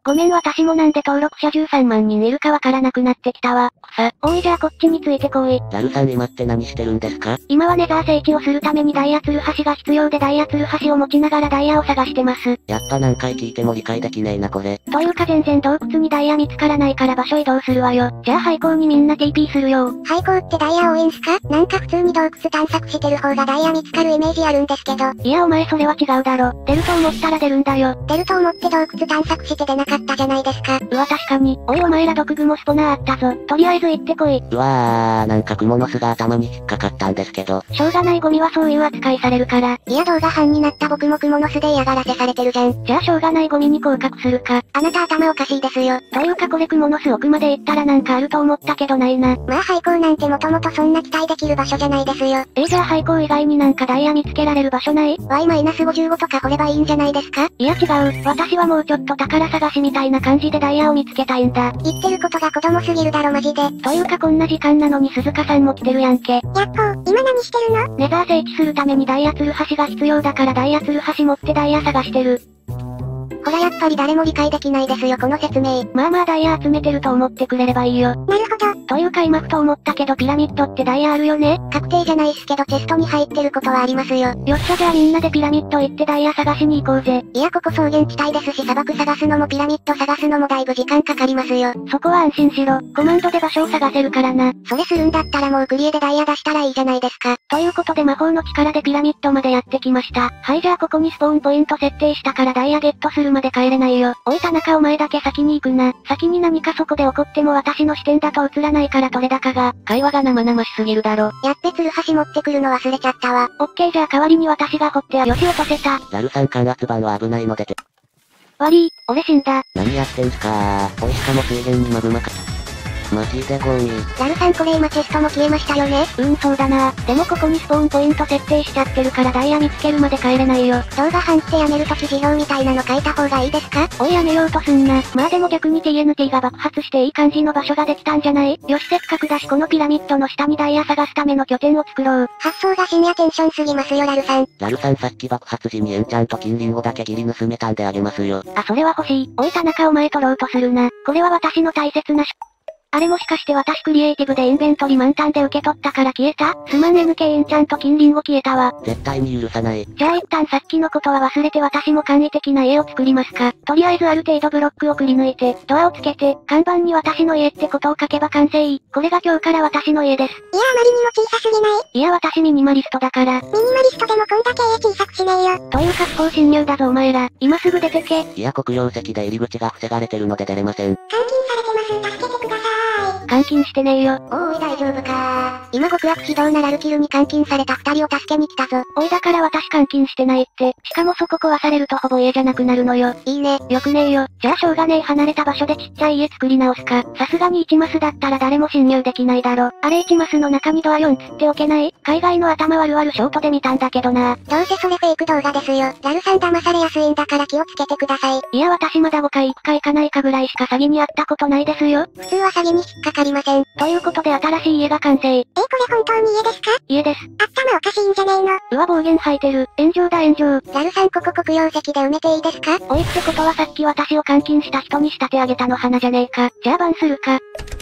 ごめん私もなんで登録者じゅうさんまんにんいるかわからなくなってきたわ。くさ。おいじゃあこっちについてこい。 ラルさん今って何してるんですか？ 今はネザー整地をするためにダイヤツルハシが必要でダイヤツルハシを持ちながらダイヤを探してます。 やっぱ何回聞いても理解できねえなこれ。 というか全然洞窟にダイヤ見つからないから場所移動するわよ。じゃあ廃校にみんな ティーピー するよ。 廃校ってダイヤ多いんすか？なんか普通に洞窟探索してる方がダイヤ見つかるイメージあるんですけど。 いやお前それは違うだろ。出ると思ったら出るんだよ。 出ると思って洞窟探索して出なかったじゃないですか。 うわ確かに。おいお前ら毒蜘蛛スポナーあったぞ。とりあえず行ってこい。 うわー、なんか蜘蛛の巣が頭に引っかかったんですけど。 しょうがないゴミはそういう扱いされるから。 いや動画班になった僕も蜘蛛の巣で嫌がらせされてるじゃん。 じゃあしょうがないゴミに降格するか。 あなた頭おかしいですよ。 というかこれ蜘蛛の巣奥まで行ったらなんかあると思ったけどないな。 まあ廃校なんてもともとそんな期待できる場所じゃないですよ。 えー、じゃあ廃校以外になんかダイヤ見つけられる場所ない？ ワイマイナスごじゅうご とか掘ればいいんじゃないですか？ いや違う。私はもうちょっと宝探しみたいな感じでダイヤを見つけたいんだ。 言ってることが子供すぎるだろマジで。 というかこんな時間なのに鈴鹿さんも来てるやんけ。 やっほー、今何してるの？ ネザー整地するためにダイヤツルハシが必要だからダイヤツルハシ持ってダイヤ探してる。 ほらやっぱり誰も理解できないですよこの説明。 まあまあダイヤ集めてると思ってくれればいいよ。 なるほど。 というか今ふと思ったけどピラミッドってダイヤあるよね？ 確定じゃないっすけどチェストに入ってることはありますよ。 よっしゃじゃあみんなでピラミッド行ってダイヤ探しに行こうぜ。 いやここ草原地帯ですし砂漠探すのもピラミッド探すのもだいぶ時間かかりますよ。 そこは安心しろ。コマンドで場所を探せるからな。 それするんだったらもうクリエでダイヤ出したらいいじゃないですか。 ということで魔法の力でピラミッドまでやってきました。はいじゃあここにスポーンポイント設定したからダイヤゲットするまで帰れないよ。おい田中お前だけ先に行くな。先に何かそこで起こっても私の視点だと映らないから取れ高が。 会話が生々しすぎるだろ。 やっべツルハシ持ってくるの忘れちゃったわ。 オッケーじゃあ代わりに私が掘ってよし落とせた。 ラルさん感圧板は危ないのでて。 悪い、俺死んだ。 何やってんすかー。おいしかも水源にマグマか。マジでゴミ。 ラルさんこれ今チェストも消えましたよね。 うんそうだな。でもここにスポーンポイント設定しちゃってるからダイヤ見つけるまで帰れないよ。 動画班ってやめるとき授業みたいなの書いた方がいいですか？ おいやめようとすんな。まあでも逆に ティーエヌティー が爆発していい感じの場所ができたんじゃない？よしせっかくだしこのピラミッドの下にダイヤ探すための拠点を作ろう。 発想がシニアテンションすぎますよラルさん。 ラルさんさっき爆発時にエンチャント金リンゴだけギリ盗めたんであげますよ。 あそれは欲しい。おい田中お前取ろうとするな。これは私の大切なしあれもしかして私クリエイティブでインベントリ満タンで受け取ったから消えた？すまん エヌケー エンチャント金リンゴ消えたわ。 絶対に許さない。 じゃあ一旦さっきのことは忘れて私も簡易的な家を作りますか。とりあえずある程度ブロックをくり抜いて、ドアをつけて、看板に私の家ってことを書けば完成。これが今日から私の家です。 いやあまりにも小さすぎない？ いや私ミニマリストだから。 ミニマリストでもこんだけ家小さくしねえよ。 というか不法侵入だぞお前ら。今すぐ出てけ。 いや黒曜石で入り口が防がれてるので出れません。 監禁されてます。助けてください。 監禁してねえよ。 おーい大丈夫かー。今極悪非道なラルキルに監禁された二人を助けに来たぞ。 おいだから私監禁してないって。しかもそこ壊されるとほぼ家じゃなくなるのよ。 いいね。 よくねえよ。じゃあしょうがねえ離れた場所でちっちゃい家作り直すか。さすがにいちマスだったら誰も侵入できないだろ。あれいちマスの中にドアよんつっておけない？海外の頭悪々ショートで見たんだけどな。 どうせそれフェイク動画ですよ。ラルさん騙されやすいんだから気をつけてください。 いや私まだごかい行くか行かないかぐらいしか詐欺にあったことないですよ。 普通は詐欺に引っかかりません。 ということで新しい家が完成。 えー、これ本当に家ですか？ 家です。 頭おかしいんじゃねえの？ うわ暴言吐いてる。炎上だ炎上。 ラルさんここ黒曜石で埋めていいですか？ おいってことはさっき私を監禁した人に仕立て上げたの花じゃねえか。じゃあバンするか。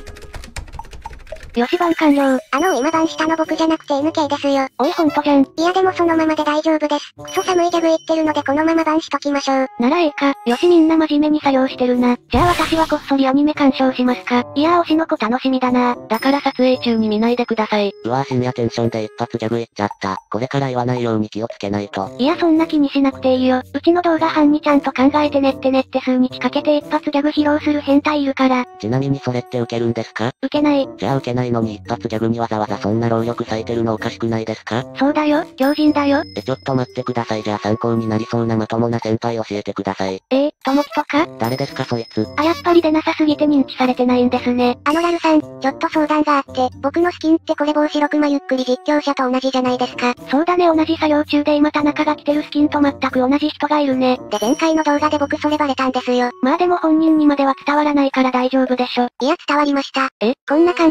よしバン完了。 あの今バンしたの僕じゃなくて エヌケー ですよ。 おいほんとじゃん。 いやでもそのままで大丈夫です。クソ寒いギャグ言ってるのでこのままバンしときましょう。 ならええか。よしみんな真面目に作業してるな。じゃあ私はこっそりアニメ鑑賞しますか。いやー推しの子楽しみだな。 だから撮影中に見ないでください。うわー深夜テンションで一発ギャグ言っちゃった。これから言わないように気をつけないと。 いやそんな気にしなくていいよ。うちの動画班にちゃんと考えてねってねって数日かけて一発ギャグ披露する変態いるから。 ちなみにそれって受けるんですか？ 受けない。 じゃあ受けないのに一発ギャグにわざわざそんな労力割いてるのおかしくないですか？ そうだよ、強靭だよ。 えちょっと待ってください。じゃあ参考になりそうなまともな先輩教えてください。 えー、ともきとか？ 誰ですかそいつ。 あやっぱり出なさすぎて認知されてないんですね。 あのラルさん、ちょっと相談があって、僕のスキンってこれ帽子ろくまゆっくり実況者と同じじゃないですか。 そうだね同じ作業中で今田中が着てるスキンと全く同じ人がいるね。 で前回の動画で僕それバレたんですよ。 まあでも本人にまでは伝わらないから大丈夫でしょ。 いや伝わりました。 え？ こんな感じでツイッ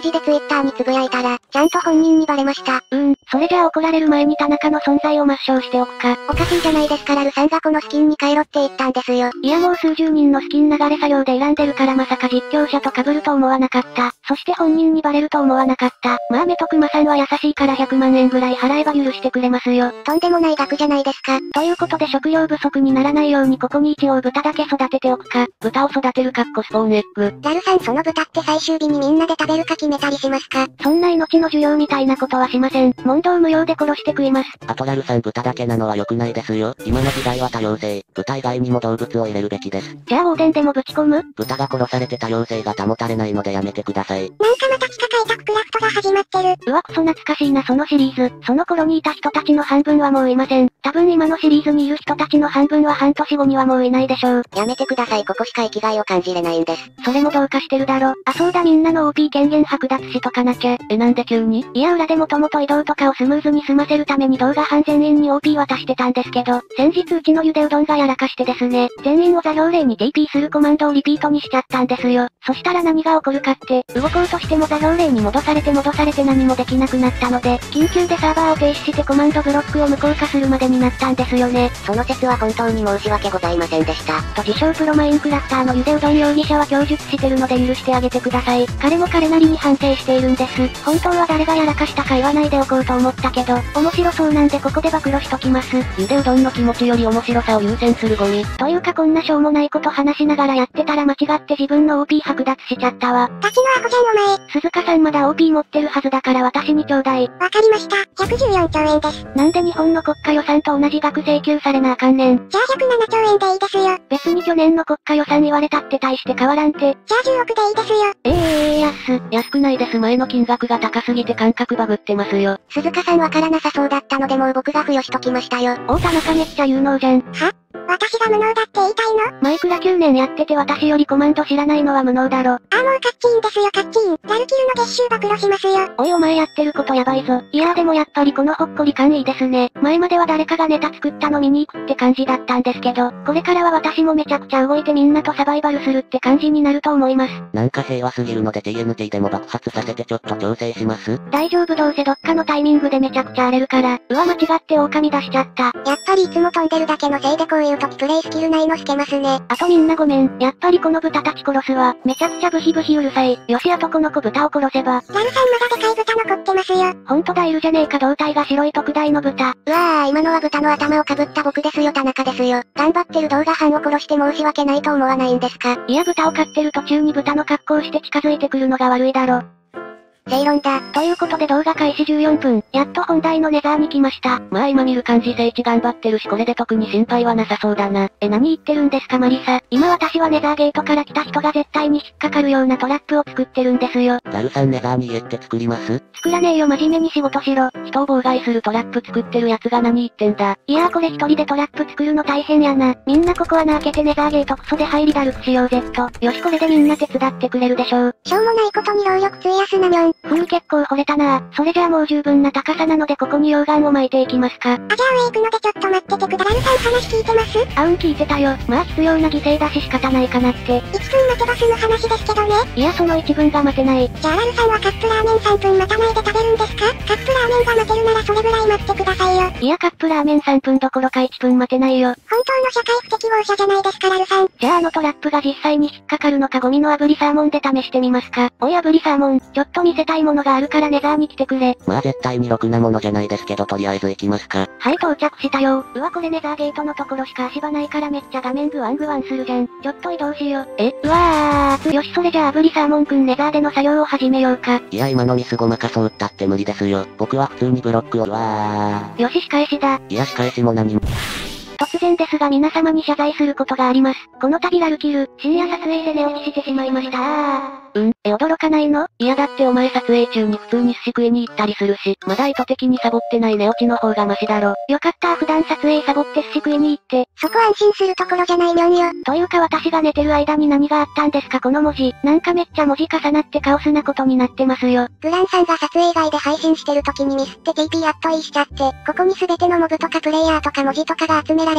ターにつぶやいたら、ちゃんと本人にバレました。 うーん、それじゃあ怒られる前に田中の存在を抹消しておくか。 おかしいじゃないですか。ラルさんがこのスキンに変えろって言ったんですよ。 いやもう数十人のスキン流れ作業で選んでるからまさか実況者と被ると思わなかった。そして本人にバレると思わなかった。まあメトクマさんは優しいからひゃくまんえんぐらい払えば許してくれますよ。 とんでもない額じゃないですか。 ということで食料不足にならないようにここに一応豚だけ育てておくか。 豚を育てるかっこスポーンエッグ。 ラルさんその豚って最終日にみんなで食べるか決めたりしますか？ そんな命の需要みたいなことはしません。問答無用で殺して食います。 あとラルさん豚だけなのは良くないですよ。今の時代は多様性。豚以外にも動物を入れるべきです。 じゃあオーデンでもぶち込む？ 豚が殺されて多様性が保たれないのでやめてください。 なんかまた地下開拓クラフトが始まってる。 うわクソ懐かしいなそのシリーズ。その頃にいた人たちの半分はもういません。多分今のシリーズにいる人たちの半分は半年後にはもういないでしょう。 やめてください。ここしか生きがいを感じれないんです。 それもどうかしてるだろ。あそうだみんなの オーピー 権限剥奪しとかなきゃ。えなんで急に？いや裏でもともと移動とかをスムーズに済ませるために動画班全員に オーピー 渡してたんですけど、先日うちのゆでうどんがやらかしてですね、全員を座標例に ティーピー するコマンドをリピートにしちゃったんですよ。そしたら何が起こるかって、動こうとしても座標例に戻されて戻されて何もできなくなったので、緊急でサーバーを停止してコマンドブロックを無効化するまでになったんですよね。 その説は本当に申し訳ございませんでした。 と自称プロマインクラフターのゆでうどん容疑者は供述してるので許してあげてください。彼も彼なりに反省しているんです。本当は誰がやらかしたか言わないでおこうと思ったけど、面白そうなんでここで暴露しときます。 ゆでうどんの気持ちより面白さを優先するゴミ。 というかこんなしょうもないこと話しながらやってたら間違って自分の オーピー 剥奪しちゃったわ。 ガチのアホじゃんお前。 鈴鹿さんまだ オーピー 持ってるはずだから私にちょうだい。 わかりました。ひゃくじゅうよんちょうえんです。 なんで日本の国家予算と同じ額請求されなあかんねん。 じゃあひゃくななちょうえんでいいですよ。 別に去年の国家予算言われたって大して変わらんて。 じゃあじゅうおくでいいですよ。 ええー、安。 安くないです。前の金額が高すぎて感覚バグってますよ。 鈴鹿さんわからなさそうだったのでもう僕が付与しときましたよ。 お田中めっちゃ有能じゃん。 は？私が無能だって言いたいの？ マイクラきゅうねんやってて私よりコマンド知らないのは無能だろ。 あーもうカッチーンですよカッチーン。ラルキルの月収暴露しますよ。 おいお前やってることやばいぞ。いやーでもやっぱりこのほっこり感いいですね。前までは誰かがネタ作ったの見に行くって感じだったんですけど、これからは私もめちゃくちゃ動いてみんなとサバイバルするって感じになると思います。 なんか平和すぎるので ティーエヌティー でも爆発させてちょっと調整します？ 大丈夫どうせどっかのタイミングでめちゃくちゃ荒れるから。うわ間違って狼出しちゃった。 やっぱりいつも飛んでるだけのせいでこういう時プレイスキルないの透けますね。 あとみんなごめん。やっぱりこの豚たち殺すわ。めちゃくちゃブヒブヒうるさい。よしあとこの子豚を殺せば。 ラルさんまだでかい豚残ってますよ。 ほんとだいるじゃねえか胴体が白い特大の豚。 うわー今のは豚の頭をかぶった僕ですよ田中ですよ。頑張ってる動画班を殺して申し訳ないと思わないんですか？ いや豚を飼ってる途中に豚の格好して近づいてくるのが悪いだろ。 正論だ。 ということで動画開始じゅうよんぷん、やっと本題のネザーに来ました。 まあ今見る感じ聖地頑張ってるしこれで特に心配はなさそうだな。 え何言ってるんですかマリサ。今私はネザーゲートから来た人が絶対に引っかかるようなトラップを作ってるんですよ。 ラルさんネザーに家って作ります？ 作らねえよ真面目に仕事しろ。 人を妨害するトラップ作ってるやつが何言ってんだ。 いやーこれ一人でトラップ作るの大変やな。みんなここ穴開けてネザーゲートクソで入りだるくしようぜっと。よしこれでみんな手伝ってくれるでしょう。 しょうもないことに労力費やすなみょん。 ふう結構惚れたなぁ。それじゃあもう十分な高さなのでここに溶岩を巻いていきますか。 あじゃあ上行くのでちょっと待っててくだラルさん話聞いてます？ あうん聞いてたよ。まあ必要な犠牲だし仕方ないかなって。 いっぷん待てば済む話ですけどね。 いやそのいちぶんが待てない。 じゃあラルさんはカップラーメンさんぷん待たないで食べるんですか？カップラーメンが待てるならそれぐらい待ってくださいよ。 いやカップラーメンさんぷんどころかいっぷん待てないよ。 本当の社会不適合者じゃないですかラルさん。 じゃああのトラップが実際に引っかかるのかゴミの炙りサーモンで試してみますか。おい炙りサーモン、ちょっと見せたいものがあるからネザーに来てくれ。 まあ絶対にろくなものじゃないですけどとりあえず行きますか。 はい到着したよ。うわこれネザーゲートのところしか足場ないからめっちゃ画面グワングワンするじゃん。ちょっと移動しよう。えうわーよしそれじゃあ炙りサーモンくんネザーでの作業を始めようか。 いや今のミスごまかそうったって無理ですよ。僕は普通にブロックをうわーよし仕返しだ。 いや仕返しも何も。 突然ですが皆様に謝罪することがあります。この度ラルキル、深夜撮影で寝落ちしてしまいましたー。うんえ驚かないの？ いやだってお前撮影中に普通に寿司食いに行ったりするし、まだ意図的にサボってない寝落ちの方がマシだろ。 よかった普段撮影サボって寿司食いに行って。 そこ安心するところじゃないみょんよ。 というか私が寝てる間に何があったんですかこの文字。なんかめっちゃ文字重なってカオスなことになってますよ。 グランさんが撮影外で配信してる時にミスって ティーピー やっといいしちゃって、ここに全てのモブとかプレイヤーとか文字とかが集められ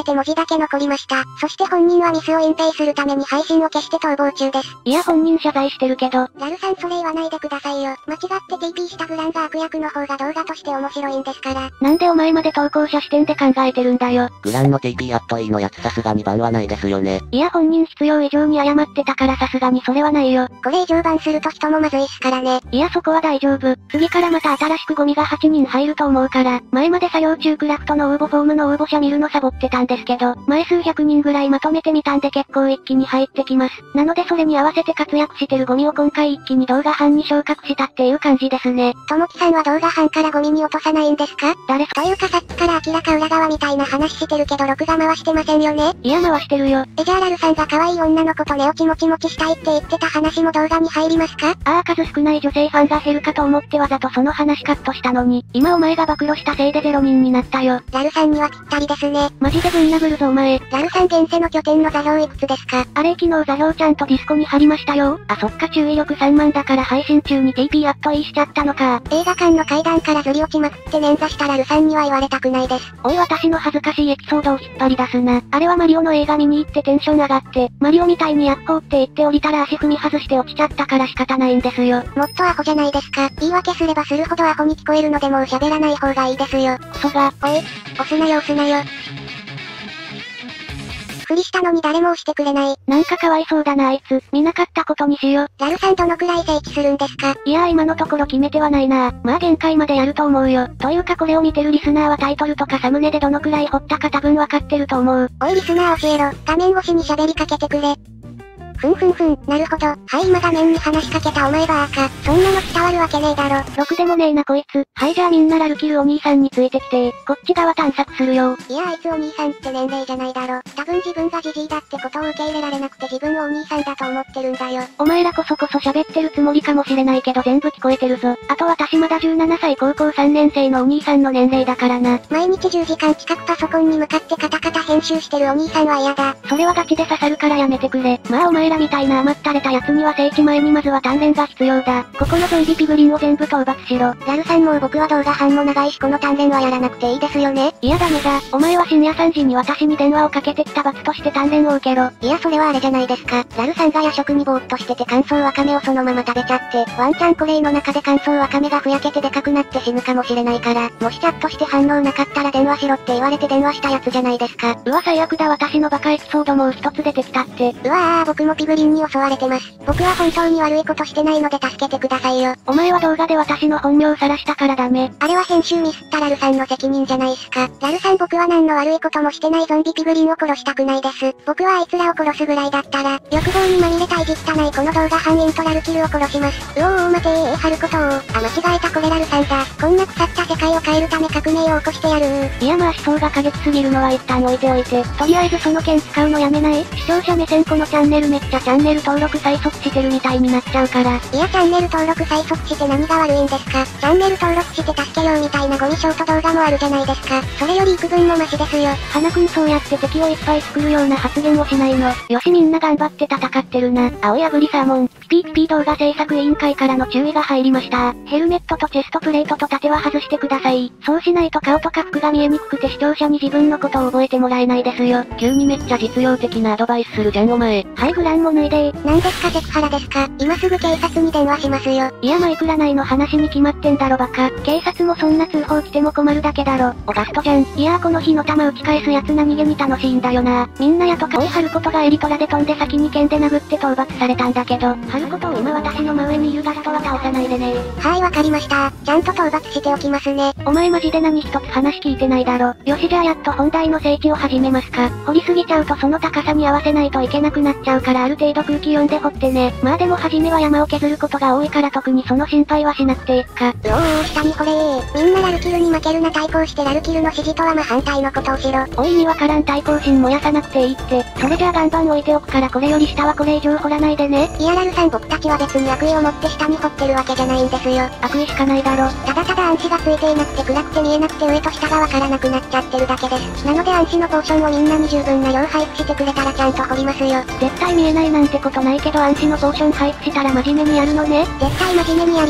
て文字だけ残りました。そして本人はミスを隠蔽するために配信を消して逃亡中です。 いや本人謝罪してるけど。 ラルさんそれ言わないでくださいよ。間違って ティーピー したグランが悪役の方が動画として面白いんですから。 なんでお前まで投稿者視点で考えてるんだよ。 グランの ティーピー アット E のやつさすがにバンはないですよね。 いや本人必要以上に謝ってたからさすがにそれはないよ。 これ以上バンすると人もまずいっすからね。 いやそこは大丈夫。次からまた新しくゴミがはちにん入ると思うから、前まで作業中クラフトの応募フォームの応募者見るのサボってたんですけど、前数百人ぐらいまとめてみたんで結構一気に入ってきます。なのでそれに合わせて活躍してるゴミを今回一気に動画班に昇格したっていう感じですね。 ともきさんは動画班からゴミに落とさないんですか？ 誰というかさっきから明らか裏側みたいな話してるけど録画回してませんよね？ いや回してるよ。 えじゃあラルさんが可愛い女の子と寝落ちもちもちしたいって言ってた話も動画に入りますか？ ああ数少ない女性ファンが減るかと思ってわざとその話カットしたのに、今お前が暴露したせいでゼロにんになったよ。 ラルさんにはぴったりですね。 マジでぶん殴るぞお前。 ラルさん現世の拠点の座標いくつですか？ あれ昨日座標ちゃんとディスコに貼りましたよ。あそっか注意力さんまんだから配信中に ティーピー アット E しちゃったのか。 映画館の階段からずり落ちまくって捻挫したラルさんには言われたくないです。 おい私の恥ずかしいエピソードを引っ張り出すな。あれはマリオの映画見に行ってテンション上がって、マリオみたいにやっこうって言って降りたら足踏み外して落ちちゃったから仕方ないんですよ。 もっとアホじゃないですか。言い訳すればするほどアホに聞こえるのでもう喋らない方がいいですよ。 クソが。 おい、押すなよ押すなよ。ふりしたのに誰も押してくれない。 なんかかわいそうだなあいつ。見なかったことにしよう。 ラルさんどのくらい整地するんですか？ いやー今のところ決めてはないな。まあ限界までやると思うよ。というかこれを見てるリスナーはタイトルとかサムネでどのくらい掘ったか多分わかってると思う。 おいリスナー教えろ。画面越しに喋りかけてくれ。ふんふんふん、なるほど。はい今画面に話しかけたお前バーカ。そんなの伝わるわけねえだろ。 ろくでもねえなこいつ。はいじゃあみんなラルキルお兄さんについてきてこっち側探索するよ。 いやあいつお兄さんって年齢じゃないだろ。多分自分がジジイだってことを受け入れられなくて自分をお兄さんだと思ってるんだよ。 お前らこそこそ喋ってるつもりかもしれないけど全部聞こえてるぞ。あと私まだじゅうななさい高校さんねん生のお兄さんの年齢だからな。 毎日じゅうじかん近くパソコンに向かってカタカタ編集してるお兄さんは嫌だ。 それはガチで刺さるからやめてくれ。まあお前らみたいな甘ったれたやつには聖地前にまずは鍛錬が必要だ。ここのゾンビピグリンを全部討伐しろ。 ラルさんもう僕は動画班も長いしこの鍛錬はやらなくていいですよね。 いやダメだ。お前は深夜さんじに私に電話をかけてきた罰として鍛錬を受けろ。 いやそれはあれじゃないですか。ラルさんが夜食にぼーっとしてて乾燥わかめをそのまま食べちゃって、ワンチャンこれの中で乾燥わかめがふやけてでかくなって死ぬかもしれないから、もしチャットして反応なかったら電話しろって言われて電話したやつじゃないですか。 うわ最悪だ私のバカエピソードもう一つ出てきたって。 うわー僕もピグリンに襲われてます。僕は本当に悪いことしてないので助けてくださいよ。 お前は動画で私の本名を晒したからダメ。 あれは編集ミスったラルさんの責任じゃないっすか。ラルさん僕は何の悪いこともしてないゾンビピグリンを殺したくないです。僕はあいつらを殺すぐらいだったら、欲望にまみれたいじったないこの動画犯人とラルキルを殺します。うおーお待てーハルコトー。あ間違えたこれラルさんだ。こんな腐った世界を変えるため革命を起こしてやるー。 いやまあ思想が過激すぎるのは一旦置いておいて、とりあえずその剣使うのやめない？視聴者目線このチャンネルめっちゃチャンネル登録催促してるみたいになっちゃうから。 いやチャンネル登録催促して何が悪いんですか？チャンネル登録して助けようみたいなゴミショート動画もあるじゃないですか。それより幾分もマシですよ。 花くんそうやって敵をいっぱい作るような発言をしないの。よしみんな頑張って戦ってるな。青やぶりサーモン、ピピーピピー動画制作委員会からの注意が入りました。ヘルメットとチェストプレートと盾は外してください。そうしないと顔とか服が見えにくくて視聴者に自分のことを覚えてもらえないですよ。 急にめっちゃ実用的なアドバイスするじゃんお前。 はいグランも脱いでー。 なんですかセクハラですか？今すぐ警察に電話しますよ。 いやマイクラ内の話に決まってんだろバカ。警察もそんな通報来ても困るだけだろ。 おガストじゃん。 いやーこの火の玉打ち返すやつ何気に楽しいんだよな。みんなやとか追い張ることがエリトラで飛んで先に剣で殴って討伐されたんだけど、張ることを今私の真上にいるガストは倒さないでねー。 はいわかりました。ちゃんと討伐しておきますね。 お前マジで何一つ話聞いてないだろ。よしじゃあやっと本題の聖地を始めますか。掘りすぎちゃうとその高さに合わせないといけなくなっちゃうからある程度空気読んで掘ってね。まあでも初めは山を削ることが多いから特にその心配はしなくていいか。 うおー下に掘れー。みんなラルキルに負けるな対抗してラルキルの指示とは真反対のことをしろ。 おい意味わからん対抗心燃やさなくていいって。それじゃあ岩盤置いておくからこれより下はこれ以上掘らないでね。 いやラルさん僕たちは別に悪意を持って下に掘ってるわけじゃないんですよ。 悪意しかないだろ。 ただただ暗視がついていなくて暗くて見えなくて上と下がわからなくなっちゃってるだけです。なので暗視のポーションをみんなに十分な量配布してくれたらちゃんと掘りますよ。 絶対見えないなんてことないけど暗視のポーション配布したら真面目にやるのね。 絶対真面目にやります。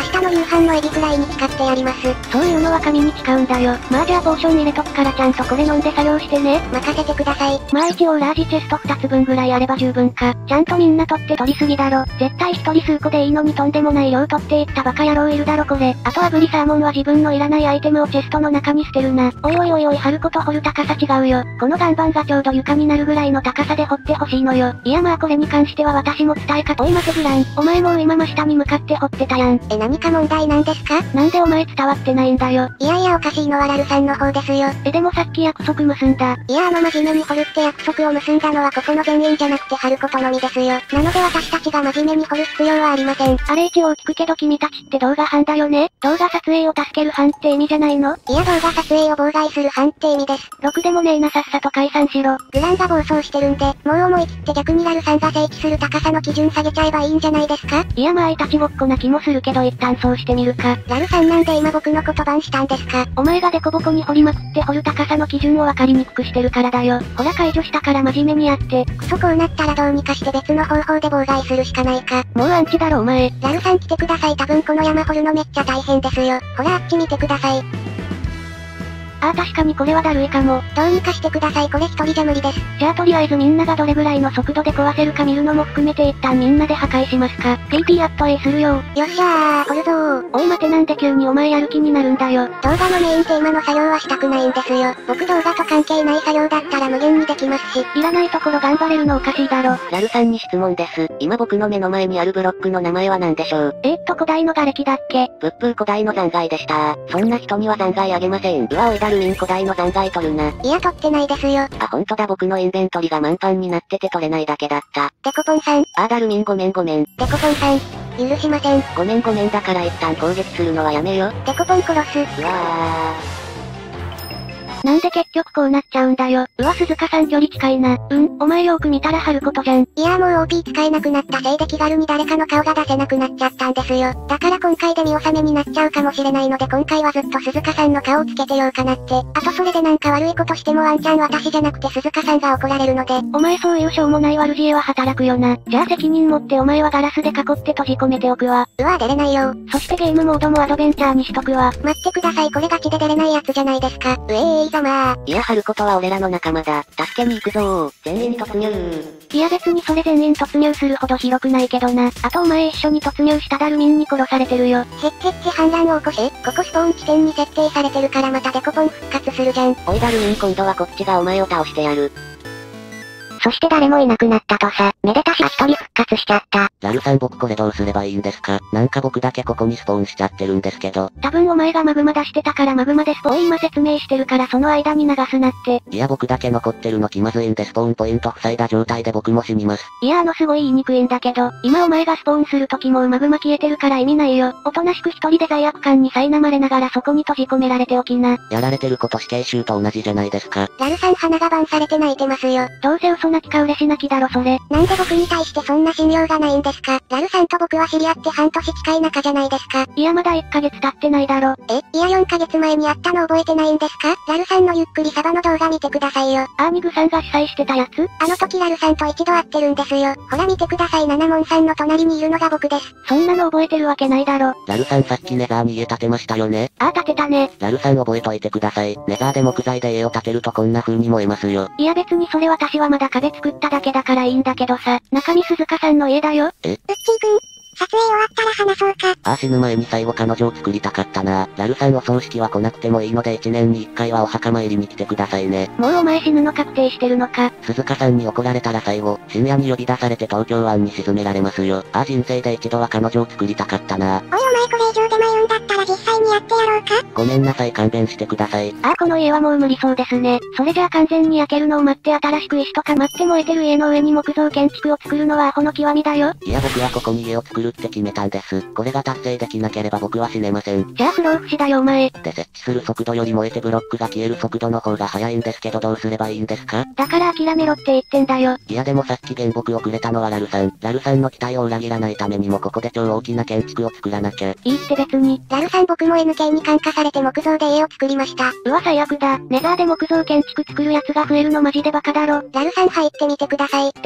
明日の夕飯のエビフライに使ってやります。 そういうのは紙に使うんだよ。まあじゃあポーション入れとくからちゃんとこれ飲んで作業してね。 任せてください。 まあ一応ラージチェストふたつぶんぐらいあれば十分か。ちゃんとみんな取って取りすぎだろ。絶対一人数個でいいのにとんでもない量取っていったバカ野郎いるだろこれ。あと炙りサーモンは自分のいらないアイテムをチェストの中に捨てるな。おいおいおいおい張ること掘る高さ違うよ。この岩盤がちょうど床になるぐらいの高さで掘ってほしいのよ。いやまあこれに関しては私も伝えか。おい待てブラン。お前もう今真下に向かって掘ってたやん。 え何か問題なんですか？ なんでお前伝わってないんだよ。 いやいやおかしいのはラルさんの方ですよ。 えでもさっき約束結んだ。 いやあの真面目に掘るって約束を結んだのはここの全員じゃなくて張ることのみですよ。なので私たちが真面目に掘る必要はありません。 あれ一応聞くけど君たちって動画班だよね？動画撮影を助ける班って意味じゃないの？ いや動画撮影を妨害する班って意味です。 ろくでもねえなさっさと解散しろ。 グランが暴走してるんで、もう思い切って逆にラルさんが正規する高さの基準下げちゃえばいいんじゃないですか？ いやまあいたちごっこな気もするけど一旦そうしてみるか。 ラルさんなんで今僕のことバンしたんですか？ お前がデコボコに掘りまくって掘る高さの基準を分かりにくくしてるからだよ。ほら解除したから真面目にやって。 クソこうなったらどうにかして別の方法で妨害するしかないか。 もうアンチだろお前。 ラルさん来てください多分この山掘るのめっちゃ大変ですよ。ほらあっち見てください。 ああ確かにこれはだるいかも。 どうにかしてくださいこれ一人じゃ無理です。 じゃあとりあえずみんながどれぐらいの速度で壊せるか見るのも含めて一旦みんなで破壊しますか。ピーピー アット A するよ。 よっしゃー、掘るぞー。 おい待てなんで急にお前やる気になるんだよ。 動画のメインテーマの作業はしたくないんですよ。僕動画と関係ない作業だったら無限にできますし。 いらないところ頑張れるのおかしいだろ。 ラルさんに質問です。今僕の目の前にあるブロックの名前は何でしょう？ えー、っと古代の瓦礫だっけ？ 仏風古代の残骸でした。そんな人には残骸あげません。うわおいダルミン古代の残骸取るな。 いや取ってないですよ。 あほんとだ僕のインベントリが満帆になってて取れないだけだった。 デコポンさん。 あーダルミンごめんごめん。 デコポンさん。許しません。 ごめんごめんだから一旦攻撃するのはやめよ。 デコポン殺す。 うわー。 なんで結局こうなっちゃうんだよ。うわ鈴鹿さん距離近いな。うん、お前よく見たら張ることじゃん。 いやもう オーピー 使えなくなったせいで気軽に誰かの顔が出せなくなっちゃったんですよ。だから今回で見納めになっちゃうかもしれないので今回はずっと鈴鹿さんの顔をつけてようかなって。あとそれでなんか悪いことしてもワンチャン私じゃなくて鈴鹿さんが怒られるので。 お前そういうしょうもない悪知恵は働くよな。じゃあ責任持ってお前はガラスで囲って閉じ込めておくわ。 うわ出れないよ。 そしてゲームモードもアドベンチャーにしとくわ。 待ってくださいこれガチで出れないやつじゃないですか。うえーいざまー。 いや張ることは俺らの仲間だ。助けに行くぞー。全員突入。 いや別にそれ全員突入するほど広くないけどな。あとお前一緒に突入したダルミンに殺されてるよ。 へっへっへ反乱を起こし、ここスポーン地点に設定されてるからまたデコポン復活するじゃん。 おいダルミン今度はこっちがお前を倒してやる。 そして誰もいなくなったとさ、めでたし一人復活しちゃった。 ラルさん僕これどうすればいいんですか？なんか僕だけここにスポーンしちゃってるんですけど。 多分お前がマグマ出してたからマグマでスポーン今説明してるからその間に流すなって。 いや僕だけ残ってるの気まずいんでスポーンポイント塞いだ状態で僕も死にます。 いやあのすごい言いにくいんだけど、今お前がスポーンする時もマグマ消えてるから意味ないよ。おとなしく一人で罪悪感に苛まれながらそこに閉じ込められておきな。 やられてること死刑囚と同じじゃないですか。 ラルさん鼻がバンされて泣いてますよ。 どうせ嘘泣きか嬉し泣きだろそれ。 なんで僕に対してそんな信用がないんですか？ラルさんと僕は知り合って半年近い仲じゃないですか。 いやまだいっかげつ経ってないだろ。 え、いやよんかげつまえにやったの覚えてないんですか？ラルさんのゆっくりサバの動画見てくださいよ。 アーニグさんが主催してたやつ？ あの時ラルさんと一度会ってるんですよ。ほら見てくださいナナモンさんの隣にいるのが僕です。 そんなの覚えてるわけないだろ。 ラルさんさっきネザーに家建てましたよね。 ああ建てたね。 ラルさん覚えといてください。ネザーで木材で家を建てるとこんな風に燃えますよ。 いや別にそれ私はまだ壁作っただけだからいいんだけどさ、中身鈴鹿さんの家だよ。 え？ ウッチーくん。撮影終わったら話そうか。 ああ死ぬ前に最後彼女を作りたかったな。ラルさんお葬式は来なくてもいいのでいちねんにいっかいはお墓参りに来てくださいね。 もうお前死ぬの確定してるのか。 鈴鹿さんに怒られたら最後、深夜に呼び出されて東京湾に沈められますよ。ああ人生で一度は彼女を作りたかったな。 おいお前これ以上で迷うんだったら実際にやってやろうか。 ごめんなさい勘弁してください。 ああこの家はもう無理そうですね。それじゃあ完全に焼けるのを待って新しく石とか待って燃えてる家の上に木造建築を作るのはアホの極みだよ。 いや僕はここに家を作るって決めたんです。これが達成できなければ僕は死ねません。 じゃあ不老不死だよお前。 で設置する速度より燃えてブロックが消える速度の方が速いんですけどどうすればいいんですか？ だから諦めろって言ってんだよ。 いやでもさっき原木をくれたのはラルさん。ラルさんの期待を裏切らないためにもここで超大きな建築を作らなきゃ。 いいって別に。 ラルさん僕も エヌケー に感化されて木造で家を作りました。 うわ最悪だ。ネザーで木造建築作るやつが増えるのマジでバカだろ。 ラルさん入ってみてください。 え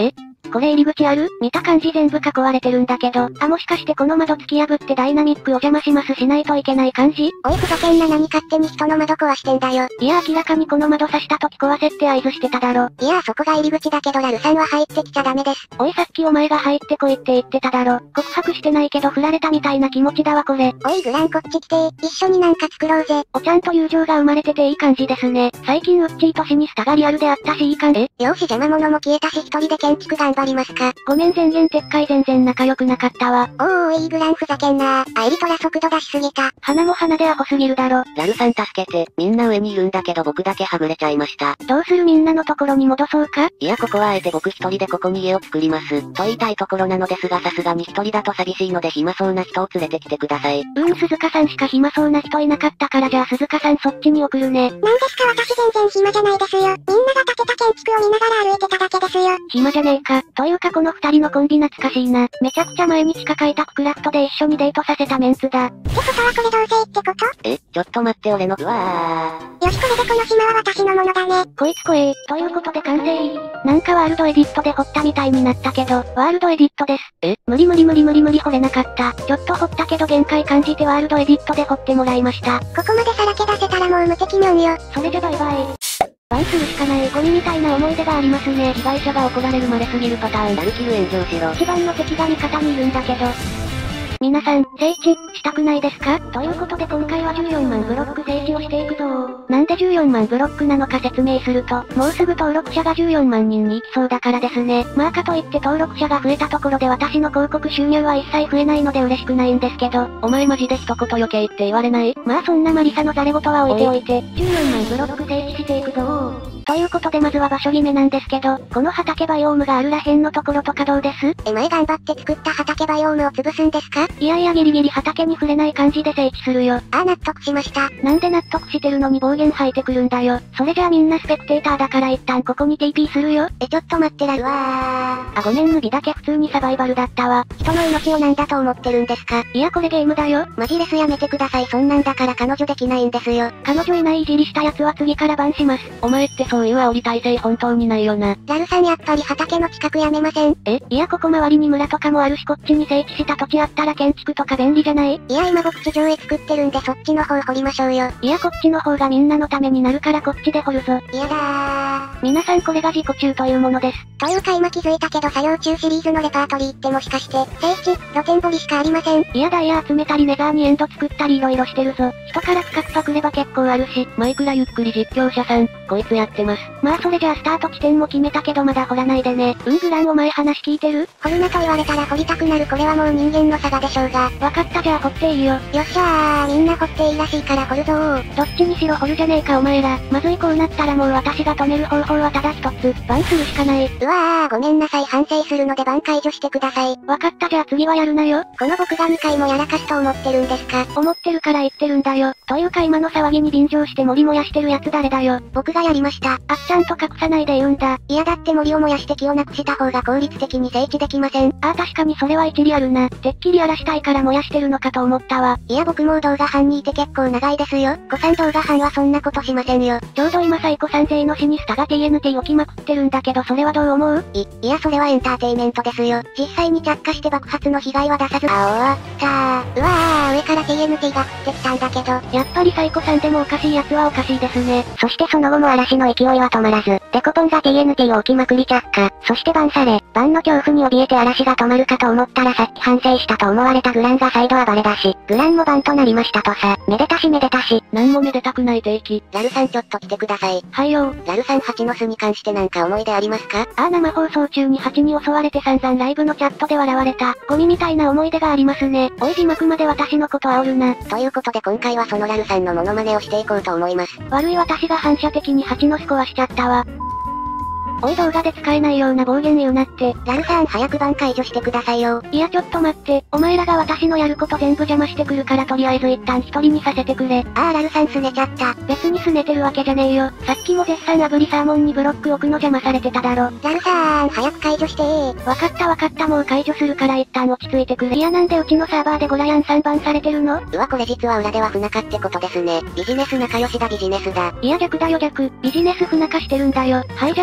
これ入り口ある？見た感じ全部囲われてるんだけど、あ、もしかしてこの窓突き破ってダイナミックお邪魔しますしないといけない感じ？ おいふざけんな、何勝手に人の窓壊してんだよ。 いや明らかにこの窓刺した時壊せって合図してただろ。 いやそこが入り口だけどラルさんは入ってきちゃダメです。 おいさっきお前が入ってこいって言ってただろ。告白してないけど振られたみたいな気持ちだわこれ。 おいグランこっち来て、一緒になんか作ろうぜ。 おちゃんと友情が生まれてていい感じですね。最近ウッチーとシニスタがリアルであったしいい感じ。 よーし邪魔者も消えたし一人で建築頑張りますか。 ごめん前言撤回全然仲良くなかったわ。 おーおーいいグランふざけんなー。あエリトラ速度出しすぎた。 鼻も鼻でアホすぎるだろ。 ラルさん助けて、みんな上にいるんだけど僕だけはぐれちゃいました。 どうするみんなのところに戻そうか？ いやここはあえて僕一人でここに家を作ります。と言いたいところなのですがさすがに一人だと寂しいので暇そうな人を連れてきてください。 うーん鈴鹿さんしか暇そうな人いなかったからじゃあ鈴鹿さんそっちに送るね。 なんですか私全然暇じゃないですよ。みんなが建てた建築を見ながら歩いてただけですよ。 暇じゃねえか。というかこの二人のコンビ懐かしいな。めちゃくちゃ毎日か書いたクラフトで一緒にデートさせたメンツだ。 ってことはこれ同棲ってこと？ え、ちょっと待って俺の、うわー。よしこれでこの島は私のものだね。 こいつ怖え。ということで完成。なんかワールドエディットで掘ったみたいになったけど、ワールドエディットです。え？無理無理無理無理無理掘れなかった。ちょっと掘ったけど限界感じてワールドエディットで掘ってもらいました。 ここまでさらけ出せたらもう無敵ニョンよ。 それじゃバイバイ。バンするしかないゴミみたいな思い出がありますね。被害者が怒られるまですぎるパターン。 ラルキル炎上しろ。 一番の敵が味方にいるんだけど。皆さん、聖地、したくないですか？ということで今回はじゅうよんまんブロック聖地をしていくぞー。なんでじゅうよんまんブロックなのか説明すると、もうすぐ登録者がじゅうよんまんにんに行きそうだからですね。まあかといって登録者が増えたところで私の広告収入は一切増えないので嬉しくないんですけど、 お前マジで一言余計って言われない？ まあそんなマリサのザレ言は置いておいて、じゅうよんまんブロック聖地していくぞー。ということでまずは場所決めなんですけど、この畑バイオームがあるらへんのところとかどうです？ え、前頑張って作った畑バイオームを潰すんですか？ いやいやギリギリ畑に触れない感じで整地するよ。 ああ納得しました。 なんで納得してるのに暴言吐いてくるんだよ。それじゃあみんなスペクテーターだから一旦ここに ティーピー するよ。 えちょっと待ってらるわー。あごめんヌビだけ普通にサバイバルだったわ。 人の命をなんだと思ってるんですか？ いやこれゲームだよ。 マジレスやめてください。そんなんだから彼女できないんですよ。 彼女いないいじりしたやつは次からバンします。 お前ってそういう煽り体制本当にないよな。 ラルさんやっぱり畑の近くやめません？ え、いやここ周りに村とかもあるしこっちに整地した土地あったら建築とか便利じゃない？ いや今僕地上絵作ってるんでそっちの方掘りましょうよ。 いやこっちの方がみんなのためになるからこっちで掘るぞ。 いやだー。 皆さんこれが自己中というものです。 というか今気づいたけど作業中シリーズのレパートリーってもしかして、聖地、露天掘りしかありません？ いやダイヤ集めたりネザーにエンド作ったり色々してるぞ。人から企画パクれば結構あるし、 マイクラゆっくり実況者さん、こいつやってます。 まあそれじゃあスタート地点も決めたけどまだ掘らないでね。うんグランお前話聞いてる？ 掘るなと言われたら掘りたくなるこれはもう人間の差がでしょうが。 わかったじゃあ掘っていいよ。 よっしゃー、みんな掘っていいらしいから掘るぞー。 どっちにしろ掘るじゃねえかお前ら。まずいこうなったらもう私が止める方法はただ一つ、バンするしかない。 うわー、ごめんなさい反省するのでバン解除してください。 わかったじゃあ次はやるなよ。 この僕がにかいもやらかすと思ってるんですか？ 思ってるから言ってるんだよ。というか今の騒ぎに便乗して森燃やしてるやつ誰だよ。 僕がやりました。 あっちゃんと隠さないで言うんだ。 いやだって森を燃やして木をなくした方が効率的に整地できません？ ああ確かにそれは一理あるな。てっきり荒らしたいから燃やしてるのかと思ったわ。 いや僕も動画班にいて結構長いですよ。古参動画班はそんなことしませんよ。 ちょうど今サイコさん勢のシニスタが ティーエヌティー 起きまくってるんだけどそれはどう思う？ い、いやそれはエンターテイメントですよ。実際に着火して爆発の被害は出さず。あ、終わったー。うわー、上から ティーエヌティー が降ってきたんだけど。 やっぱりサイコさんでもおかしいやつはおかしいですね。 そしてその後も嵐の勢いは止まらず、デコポンが ティーエヌティー を置きまくり着火。そしてバンされ、バンの恐怖に怯えて嵐が止まるかと思ったらさっき反省したと思われたグランが再度暴れ出し、グランもバンとなりましたとさ。めでたしめでたし。 なんもめでたくない定期。 ラルさんちょっと来てください。 はいよー。 ラルさん蜂の巣に関してなんか思い出ありますか？ ああ生放送中に蜂に襲われて散々ライブのチャットで笑われた。ゴミみたいな思い出がありますね。おい字幕まで私のこと煽るな。 ということで今回はそのラルさんのモノマネをしていこうと思います。 悪い私が反射的に蜂の巣壊しちゃったわ。おい動画で使えないような暴言言うなって。 ラルさん早くバン解除してくださいよ。 いやちょっと待って、お前らが私のやること全部邪魔してくるからとりあえず一旦一人にさせてくれ。 あーラルさんすねちゃった。 別にすねてるわけじゃねえよ。さっきも絶賛炙りサーモンにブロック置くの邪魔されてただろ。 ラルさん早く解除してー。 わかったわかったもう解除するから一旦落ち着いてくれ。いやなんでうちのサーバーでゴラヤンさんばんされてるの？ うわこれ実は裏では不仲ってことですね。ビジネス仲良しだビジネスだ。 いや逆だよ逆。ビジネス不仲してるんだよ。はいじゃあみんなバ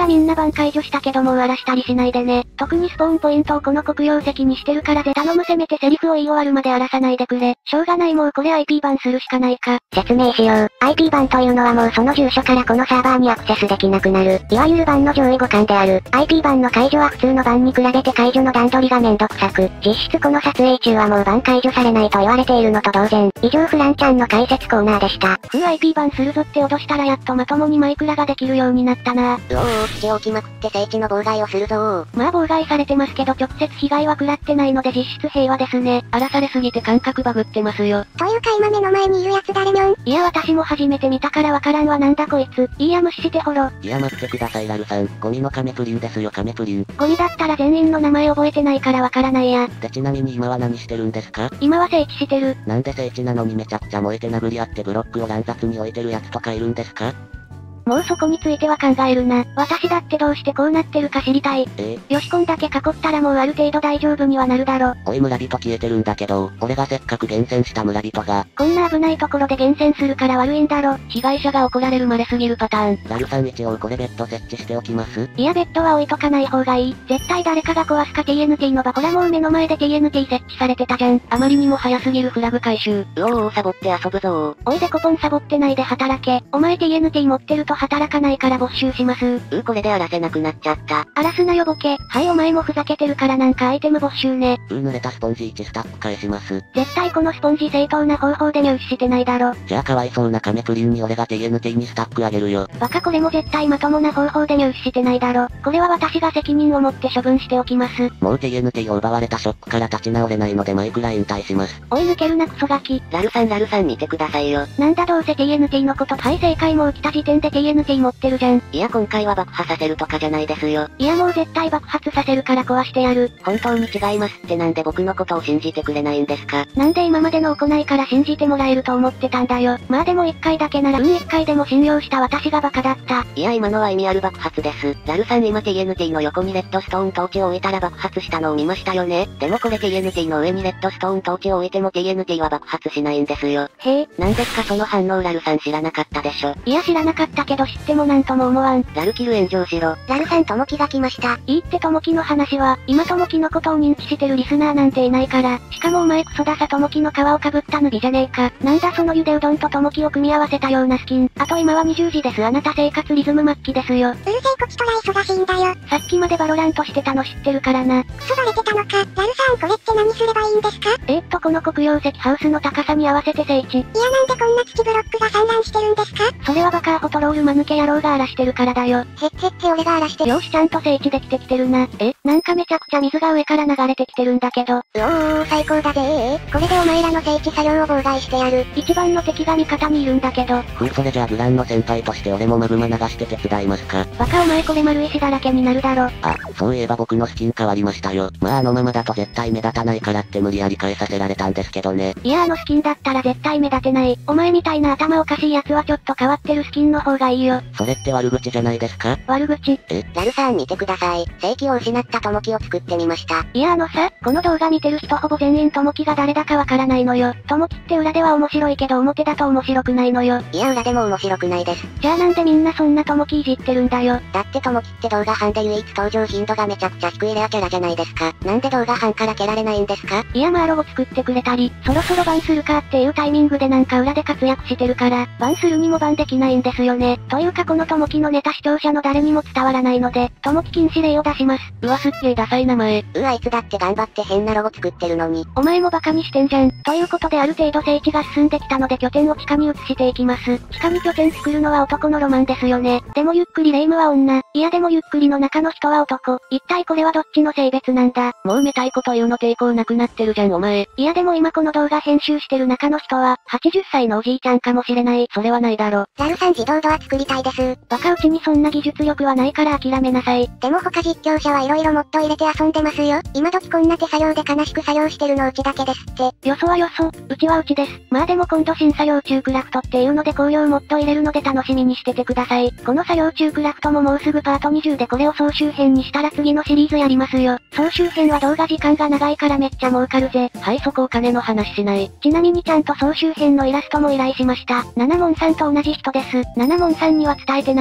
バン解除したけどもう荒らしたりしないでね。特にスポーンポイントをこの黒曜石にしてるからぜ頼むせめてセリフを言い終わるまで荒らさないでくれ。しょうがないもうこれ アイピー バンするしかないか。 説明しよう。アイピー バンというのはもうその住所からこのサーバーにアクセスできなくなる。いわゆるバンの上位互換である。アイピー バンの解除は普通のバンに比べて解除の段取りがめんどくさく、実質この撮影中はもうバン解除されないと言われているのと同然。以上フランちゃんの解説コーナーでした。 ふう アイピー バンするぞって脅したらやっとまともにマイクラができるようになったな。 うおー、口を置きまくって聖地の妨害をするぞー。 まあ妨害されてますけど直接被害は食らってないので実質平和ですね。 荒らされすぎて感覚バグってますよ。 というか今目の前にいるやつ誰にょん？ いや私も初めて見たからわからんわなんだこいつ。いいや無視してほろ。 いや待ってくださいラルさん。ゴミのカメプリンですよカメプリン。 ゴミだったら全員の名前覚えてないからわからないや。 でちなみに今は何してるんですか？ 今は聖地してる。 なんで聖地なのにめちゃくちゃ燃えて殴り合ってブロックを乱雑に置いてるやつとかいるんですか？ もうそこについては考えるな。私だってどうしてこうなってるか知りたい。 えよしこんだけ囲ったらもうある程度大丈夫にはなるだろ。 おい村人消えてるんだけど、俺がせっかく厳選した村人が。 こんな危ないところで厳選するから悪いんだろ。 被害者が怒られるまですぎるパターン。 ラルさん一応これベッド設置しておきます？ いやベッドは置いとかない方がいい。絶対誰かが壊すか ティーエヌティー の場。ほらもう目の前で ティーエヌティー 設置されてたじゃん。 あまりにも早すぎるフラグ回収。 うおーサボって遊ぶぞー。 おいでコポンサボってないで働け。お前 ティーエヌティー 持ってると働かないから没収します。 うーこれで荒らせなくなっちゃった。 荒らすなよボケ。はいお前もふざけてるからなんかアイテム没収ね。 うー濡れたスポンジいちスタック返します。 絶対このスポンジ正当な方法で入手してないだろ。 じゃあかわいそうなカメプリンに俺が ティーエヌティー にスタックあげるよ。 バカこれも絶対まともな方法で入手してないだろ。これは私が責任を持って処分しておきます。 もう ティーエヌティー を奪われたショックから立ち直れないのでマイクラ引退します。 おい抜けるなクソガキ。 ラルさんラルさん見てくださいよ。 なんだどうせ ティーエヌティー のこと。はい正解もう来た時点で ティーエヌティー 持ってるじゃん。 いや今回は爆破させるとかじゃないですよ。 いやもう絶対爆発させるから壊してやる。 本当に違いますってなんで僕のことを信じてくれないんですか？ なんで今までの行いから信じてもらえると思ってたんだよ。まあでも一回だけならうん一回でも信用した私がバカだった。 いや今のは意味ある爆発です。ラルさん今 ティーエヌティー の横にレッドストーントーチを置いたら爆発したのを見ましたよね。でもこれ ティーエヌティー の上にレッドストーントーチを置いても ティーエヌティー は爆発しないんですよ。 へえ。 なんですかその反応ラルさん知らなかったでしょ。 いや知らなかったけど知ってもなんとも思わん。 ラルキル炎上しろ。 ラルさんともきが来ました。 いいってともきの話は、今ともきのことを認知してるリスナーなんていないから。しかもお前クソダサともきの皮をかぶったヌビじゃねえか。なんだそのゆでうどんとともきを組み合わせたようなスキン。あと今はにじゅうじですあなた生活リズム末期ですよ。 うるせえこちとら忙しいんだよ。 さっきまでバロラントしてたの知ってるからな。 クソバレてたのか。ラルさんこれって何すればいいんですか？ えー、っとこの黒曜石ハウスの高さに合わせて聖地。いやなんでこんな土ブロックが散乱してるんですか？ それはバカアホトロール間抜け野郎が荒らしてるからだよ。 へっへっへ俺が荒らしてよしちゃんと聖地できてきてるな。え、なんかめちゃくちゃ水が上から流れてきてるんだけど。 うおー最高だぜー。これでお前らの聖地作業を妨害してやる。 一番の敵が味方にいるんだけど。 ふうそれじゃあグランの先輩として俺もマグマ流して手伝いますか？ バカお前これ丸石だらけになるだろ。 あ、そういえば僕のスキン変わりましたよ。まああのままだと絶対目立たないからって無理やり変えさせられたんですけどね。 いやあのスキンだったら絶対目立てない。お前みたいな頭おかしいやつはちょっと変わってるスキンの方がいいよ。 それって悪口じゃないですか？ 悪口。 え？ ラルさん見てください。聖地を失ったともきを作ってみました。 いやあのさ、この動画見てる人ほぼ全員ともきが誰だかわからないのよ。ともきって裏では面白いけど表だと面白くないのよ。 いや裏でも面白くないです。 じゃあなんでみんなそんなともきいじってるんだよ。 だってともきって動画班で唯一登場頻度がめちゃくちゃ低いレアキャラじゃないですか。なんで動画班から蹴られないんですか？ いやまあロゴ作ってくれたり、そろそろバンするかっていうタイミングでなんか裏で活躍してるから、バンするにもバンできないんですよね。というかこのともきのネタ視聴者の誰にも伝わらないので、ともき禁止令を出します。 うわすっげーダサい名前。 うわあいつだって頑張って変なロゴ作ってるのに。 お前もバカにしてんじゃん。ということである程度聖地が進んできたので拠点を地下に移していきます。地下に拠点作るのは男のロマンですよね。でもゆっくりレイムは女。いやでもゆっくりの中の人は男。一体これはどっちの性別なんだ。 もうめたいこと言うの抵抗なくなってるじゃんお前。 いやでも今この動画編集してる中の人は、はちじゅっさいのおじいちゃんかもしれない。 それはないだろ。 ラルさん自動ドア作りたいです。 バカうちにそんな技術力はないから諦めなさい。 でも他実況者はいろいろモッド入れて遊んでますよ。今時こんな手作業で悲しく作業してるのうちだけですって。 よそはよそ、うちはうちです。まあでも今度新作業中クラフトっていうので紅葉モッド入れるので楽しみにしててください。この作業中クラフトももうすぐパートにじゅうでこれを総集編にしたら次のシリーズやりますよ。総集編は動画時間が長いからめっちゃ儲かるぜ。 はいそこお金の話しない。 ちなみにちゃんと総集編のイラストも依頼しました。ナナモンさんと同じ人です。ナナモンさんには伝えてないです。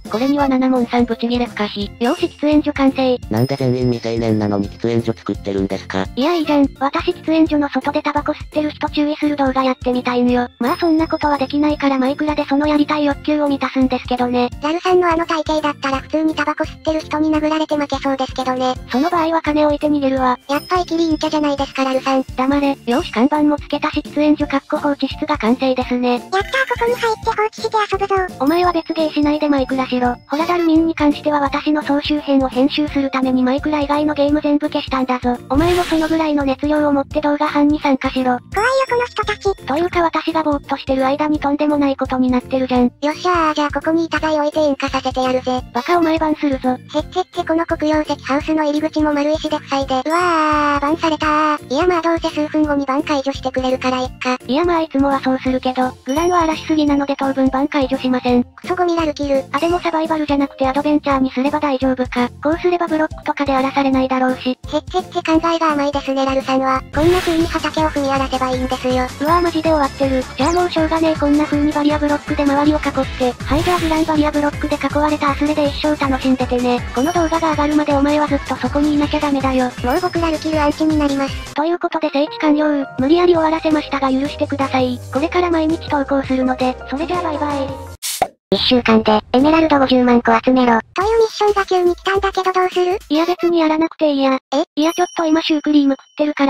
これにはなな問さんブチギレ不可避。よし喫煙所完成。 なんで全員未成年なのに喫煙所作ってるんですか？ いやいいじゃん。私喫煙所の外でタバコ吸ってる人注意する動画やってみたいんよ。まあそんなことはできないからマイクラでそのやりたい欲求を満たすんですけどね。 ラルさんのあの体型だったら普通にタバコ吸ってる人に殴られて負けそうですけどね。 その場合は金置いて逃げるわ。 やっぱイキリ陰キャじゃないですかラルさん。 黙れ。よし看板もつけたし喫煙所かっこ放置室が完成ですね。 やったーここに入って放置して遊ぶぞ。 お前は別芸しないでマイクラしろ。ほらダルミンに関しては私の総集編を編集するためにマイクラ以外のゲーム全部消したんだぞ。お前もそのぐらいの熱量を持って動画班に参加しろ。 怖いよこの人たち。 というか私がぼーっとしてる間にとんでもないことになってるじゃん。 よっしゃーじゃあここに板材置いて引火させてやるぜ。 バカお前バンするぞ。 へっへっへこの黒曜石ハウスの入り口も丸石で塞いで。うわーバンされたー。いやまあどうせ数分後にバン解除してくれるからいっか。 いやまあいつもはそうするけど、グランは荒らしすぎなので当分バン解除しません。 クソゴミラルキル。 あでもサバイバルじゃなくてアドベンチャーにすれば大丈夫か。こうすればブロックとかで荒らされないだろうし。 へっへっへ考えが甘いですねラルさんは。こんな風に畑を踏み荒らせばいいんですよ。 うわーマジで終わってる。じゃあもうしょうがねえこんな風にバリアブロックで周りを囲って。はいじゃあグランバリアブロックで囲われたアスレで一生楽しんでてね。この動画が上がるまでお前はずっとそこにいなきゃダメだよ。 もう僕ラルキルアンチになります。 ということで聖地完了。無理やり終わらせましたが許してください。これから毎日投稿するので、それじゃあバイバイ。 一週間で、エメラルドごじゅうまんこ集めろ。 というミッションが急に来たんだけどどうする？ いや別にやらなくていいや。 え？ いやちょっと今シュークリーム食ってるから。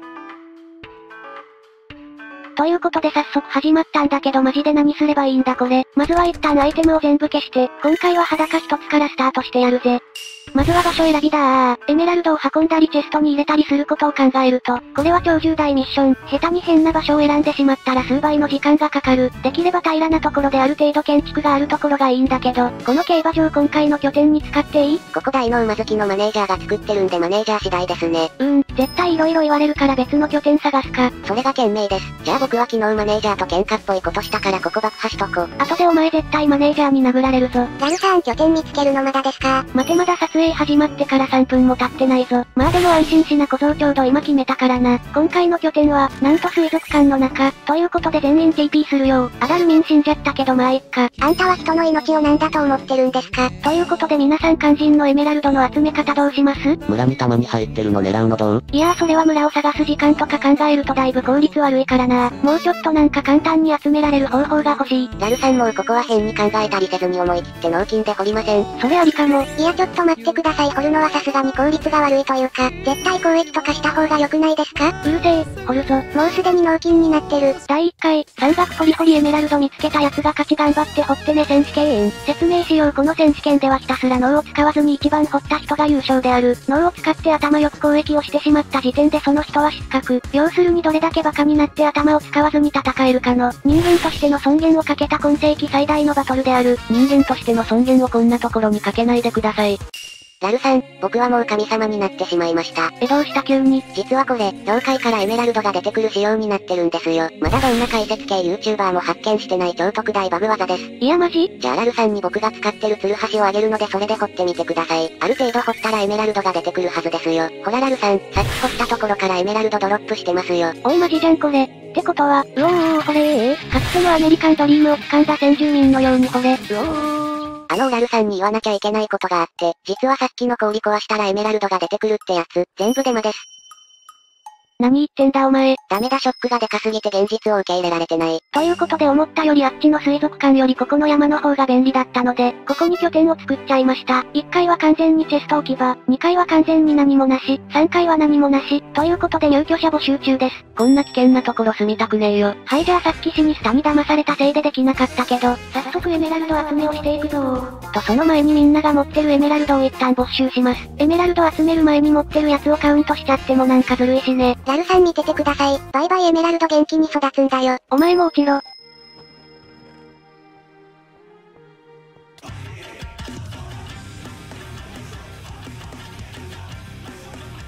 ということで早速始まったんだけどマジで何すればいいんだこれ。まずは一旦アイテムを全部消して、今回は裸一つからスタートしてやるぜ。まずは場所選びだー。エメラルドを運んだりチェストに入れたりすることを考えると、これは超重大ミッション。下手に変な場所を選んでしまったら数倍の時間がかかる。できれば平らなところである程度建築があるところがいいんだけど、この競馬場今回の拠点に使っていい？ ここ大の馬好きのマネージャーが作ってるんでマネージャー次第ですね。 うーん、絶対色々言われるから別の拠点探すか。 それが賢明です。じゃあ僕は昨日マネージャーと喧嘩っぽいことしたからここ爆破しとこ。 後でお前絶対マネージャーに殴られるぞ。 ラルさん拠点見つけるのまだですか？ 待てまだ撮影始まってからさんぷんも経ってないぞ。まあでも安心しな小僧ちょうど今決めたからな。今回の拠点は、なんと水族館の中、ということで全員 ティーピー するよ。アダルミン死んじゃったけどまあいっか。 あんたは人の命を何だと思ってるんですか？ ということで皆さん肝心のエメラルドの集め方どうします？ 村にたまに入ってるの狙うのどう？ いやーそれは村を探す時間とか考えるとだいぶ効率悪いからな。もうちょっとなんか簡単に集められる方法が欲しい。 ラルさんもうここは変に考えたりせずに思い切って納金で掘りません？ それありかも。 いやちょっと待ってください。掘るのはさすがに効率が悪いというか、絶対交易とかした方が良くないですか？ うるせえ、掘るぞ。 もうすでに納金になってる。 だいいっかい、山岳掘り掘りエメラルド見つけたやつが勝ち頑張って掘ってね選手権。説明しようこの選手権ではひたすら脳を使わずに一番掘った人が優勝である。脳を使って頭よく攻撃をしてしまった時点でその人は失格。要するにどれだけバカになって頭を使わずに戦えるかの、人間としての尊厳をかけた今世紀最大のバトルである。人間としての尊厳をこんなところにかけないでください。 ラルさん、僕はもう神様になってしまいました。 えどうした急に？ 実はこれ、妖怪からエメラルドが出てくる仕様になってるんですよ。まだどんな解説系 YouTuber も発見してない超特大バグ技です。 いやマジ？ じゃあラルさんに僕が使ってるツルハシをあげるのでそれで掘ってみてください。ある程度掘ったらエメラルドが出てくるはずですよ。ほらラルさん、さっき掘ったところからエメラルドドロップしてますよ。 おいマジじゃんこれ。ってことは、うおーおーこれええー、かつてのアメリカンドリームを掴んだ先住民のようにこれ、うおー。 あのラルさんに言わなきゃいけないことがあって、実はさっきの氷壊したらエメラルドが出てくるってやつ、全部デマです。 何言ってんだお前。 ダメだショックがでかすぎて現実を受け入れられてない。 ということで思ったよりあっちの水族館よりここの山の方が便利だったので、ここに拠点を作っちゃいました。いっかいは完全にチェスト置き場、にかいは完全に何もなし、さんかいは何もなし、ということで入居者募集中です。こんな危険なところ住みたくねえよ。はいじゃあさっきシニスタに騙されたせいでできなかったけど、早速エメラルド集めをしていくぞー。とその前にみんなが持ってるエメラルドを一旦没収します。エメラルド集める前に持ってるやつをカウントしちゃってもなんかずるいしね。 ラルさん見ててください。バイバイエメラルド元気に育つんだよ。 お前も落ちろ。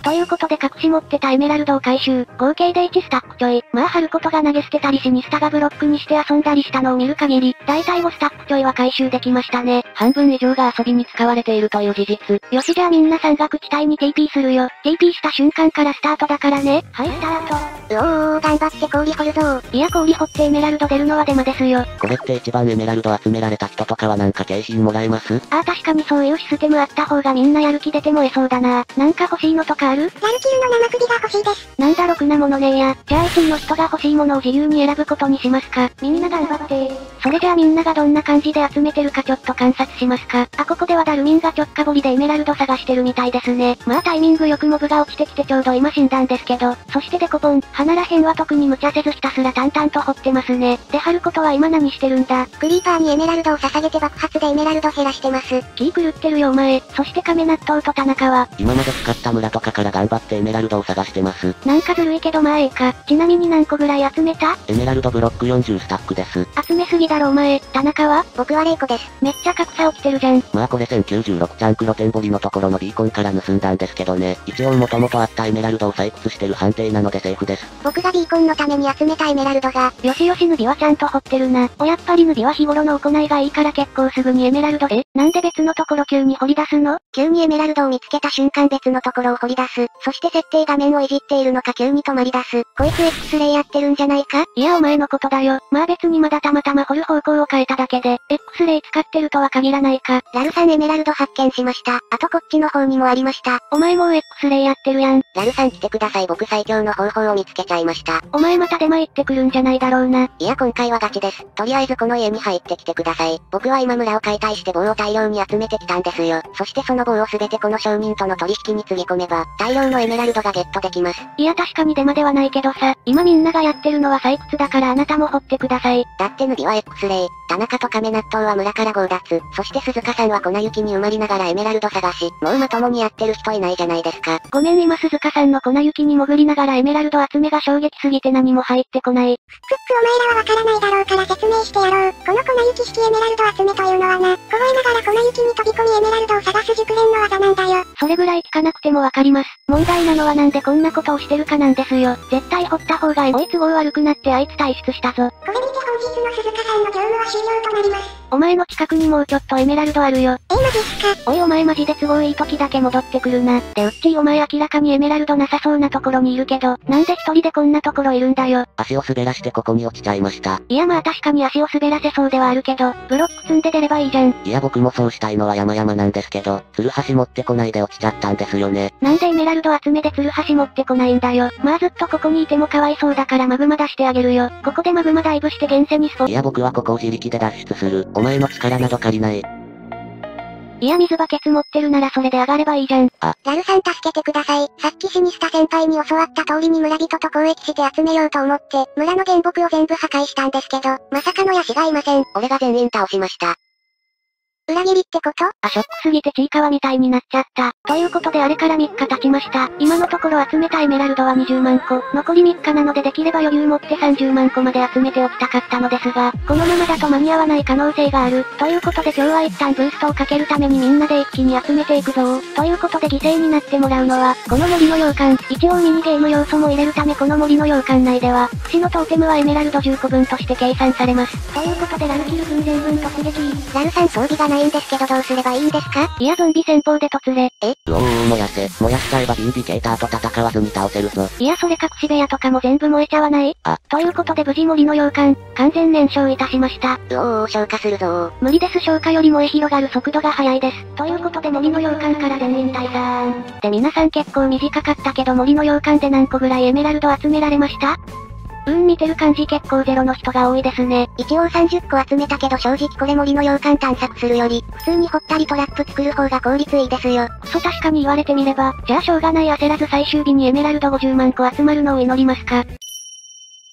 ということで隠し持ってたエメラルドを回収。合計でいちスタックちょい。まあ春子とが投げ捨てたりしにスタがブロックにして遊んだりしたのを見る限り、だいたいごスタックちょいは回収できましたね。 半分以上が遊びに使われているという事実。 よしじゃあみんな山岳地帯に ティーピー するよ。ティーピー した瞬間からスタートだからね。はいスタート。 うおー、頑張って氷掘るぞー。 いや氷掘ってエメラルド出るのはデマですよ。 これって一番エメラルド集められた人とかはなんか景品もらえます？ ああ確かにそういうシステムあった方がみんなやる気出て燃えそうだな。なんか欲しいのとかある？ ラルキルの生首が欲しいです。 なんだろくなものねえや。じゃあいちいの人が欲しいものを自由に選ぶことにしますか。みんな頑張ってそれじゃあみんながどんな感じで集めてるかちょっと観察しますか。あここではダルミンがちょっか掘りでエメラルド探してるみたいですね。まあタイミングよくモブが落ちてきてちょうど今死んだんですけど。そしてデコポン、花らへんは特に無茶せずひたすら淡々と掘ってますね。で春子とは今何してるんだ？ クリーパーにエメラルドを捧げて爆発でエメラルド減らしてます。 気狂ってるよお前。そして亀納豆と田中は今まで使った村とかから頑張ってエメラルドを探してます。 なんかずるいけどまあええか。ちなみに何個ぐらい集めた？ エメラルドブロックよんじゅうスタックです。 集めすぎだろお前。田中は？ 僕はゼロ個です。 めっちゃ格差起きてるじゃん。 まあこれせんきゅうじゅうろくちゃん黒天堀のところのビーコンから盗んだんですけどね。一応元々あったエメラルドを採掘してる判定なのでセーフです。 僕がビーコンのために集めたエメラルドが。 よしよしヌビはちゃんと掘ってるな。おやっぱりヌビは日頃の行いがいいから結構すぐにエメラルド。えなんで別のところ急に掘り出すの？ 急にエメラルドを見つけた瞬間別のところを掘り出す。そして設定画面をいじっているのか急に止まり出す。こいつ X レイやってるんじゃないか？ いやお前のことだよ。まあ別にまだたまたま掘る方向を変えただけで、X レイ使ってるとは限らないか。 ラルさんエメラルド発見しました。あとこっちの方にもありました。 お前もう X レイやってるやん。 ラルさん来てください僕最強の方法を見つけちゃいました。 お前また出前行ってくるんじゃないだろうな。 いや今回はガチです。とりあえずこの家に入ってきてください。僕は今村を解体して棒を大量に集めてきたんですよ。そしてその棒をすべてこの商人との取引につぎ込めば、大量のエメラルドがゲットできます。 いや確かにデマではないけどさ、今みんながやってるのは採掘だからあなたも掘ってください。 だってヌビは X レイ、田中と亀納豆は村から強奪、そして鈴鹿さんは粉雪に埋まりながらエメラルド探し、もうまともにやってる人いないじゃないですか。 ごめん今鈴鹿さんの粉雪に潜りながらエメラルド集めが衝撃すぎて何も入ってこない。 クックお前らはわからないだろうから説明してやろう。この粉雪式エメラルド集めというのはな、凍えながら粉雪に飛び込みエメラルドを探す熟練の技なんだよ。 それぐらい聞かなくてもわかります。問題なのはなんでこんなことをしてるかなんですよ。絶対掘った方がおい都合悪くなってあいつ退出したぞ。 これ見て本日の鈴鹿さんの業務は終了となります。 お前の近くにもうちょっとエメラルドあるよ。 えー、マジっすか？ おいお前マジで都合いい時だけ戻ってくるな。でうっちーお前明らかにエメラルドなさそうなところにいるけど、なんで一人でこんなところいるんだよ。 足を滑らしてここに落ちちゃいました。 いやまあ確かに足を滑らせそうではあるけど、ブロック積んで出ればいいじゃん。 いや僕もそうしたいのは山々なんですけど、ツルハシ持ってこないで落ちちゃったんですよね。 なんでエメラルド集めでツルハシ持ってこないんだよ。まあずっとここにいてもかわいそうだからマグマ出してあげるよ。ここでマグマダイブして現世にスポ。 いや僕はここを自力で脱出する。お前の力など借りない。 いや水バケツ持ってるならそれで上がればいいじゃん。 あ。 ラルさん助けてください。さっきシニスタ先輩に教わった通りに村人と交易して集めようと思って、村の原木を全部破壊したんですけど、まさかのヤシがいません。俺が全員倒しました。裏切りってこと？ あ、ショックすぎてちいかわみたいになっちゃった。ということであれからみっか経ちました。今のところ集めたエメラルドはにじゅうまんこ。残りみっかなのでできれば余裕持ってさんじゅうまんこまで集めておきたかったのですが、このままだと間に合わない可能性がある。ということで今日は一旦ブーストをかけるためにみんなで一気に集めていくぞ。ということで犠牲になってもらうのは、この森の洋館。一応ミニゲーム要素も入れるためこの森の洋館内では、節のトーテムはエメラルドじゅっこぶんとして計算されます。ということでラルキル軍全軍突撃。 ラルさん装備がないんですけどどうすればいいんですか？ いやゾンビ戦法で突れ。 えうおー燃やせ。燃やしちゃえばインディケーターと戦わずに倒せるぞ。 いやそれ隠し部屋とかも全部燃えちゃわない？ あ。 ということで無事森の洋館、完全燃焼いたしました。 うおー消化するぞー。 無理です消化より燃え広がる速度が速いです。ということで森の洋館から全員退散。で皆さん結構短かったけど森の洋館で何個ぐらいエメラルド集められました？うーん見てる感じ結構ゼロの人が多いですね。 一応さんじゅっこ集めたけど正直これ森の洋館探索するより、普通に掘ったりトラップ作る方が効率いいですよ。 くそ確かに言われてみれば、じゃあしょうがない焦らず最終日にエメラルドごじゅうまんこ集まるのを祈りますか。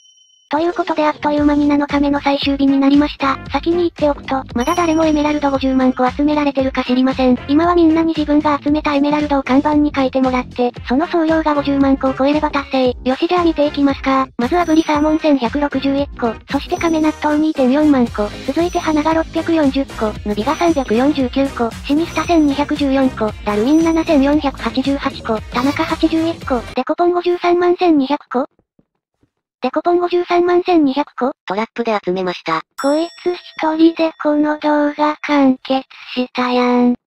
ということであっという間になのかめの最終日になりました。先に言っておくと、まだ誰もエメラルドごじゅうまんこ集められてるか知りません。今はみんなに自分が集めたエメラルドを看板に書いてもらって、その総量がごじゅうまんこを超えれば達成。よしじゃあ見ていきますか。まずはブリサーモンせんひゃくろくじゅういっこ、そして亀納豆 にてんよんまんこ、続いて花がろっぴゃくよんじゅっこ、ヌビがさんびゃくよんじゅうきゅうこ、シミスタせんにひゃくじゅうよんこ、ダルミンななせんよんひゃくはちじゅうはちこ、田中はちじゅういっこ、デコポンごじゅうさんまんせんにひゃくこ、デコポンごじゅうさんまんせんにひゃくこトラップで集めました。 こいつ一人でこの動画完結したやん。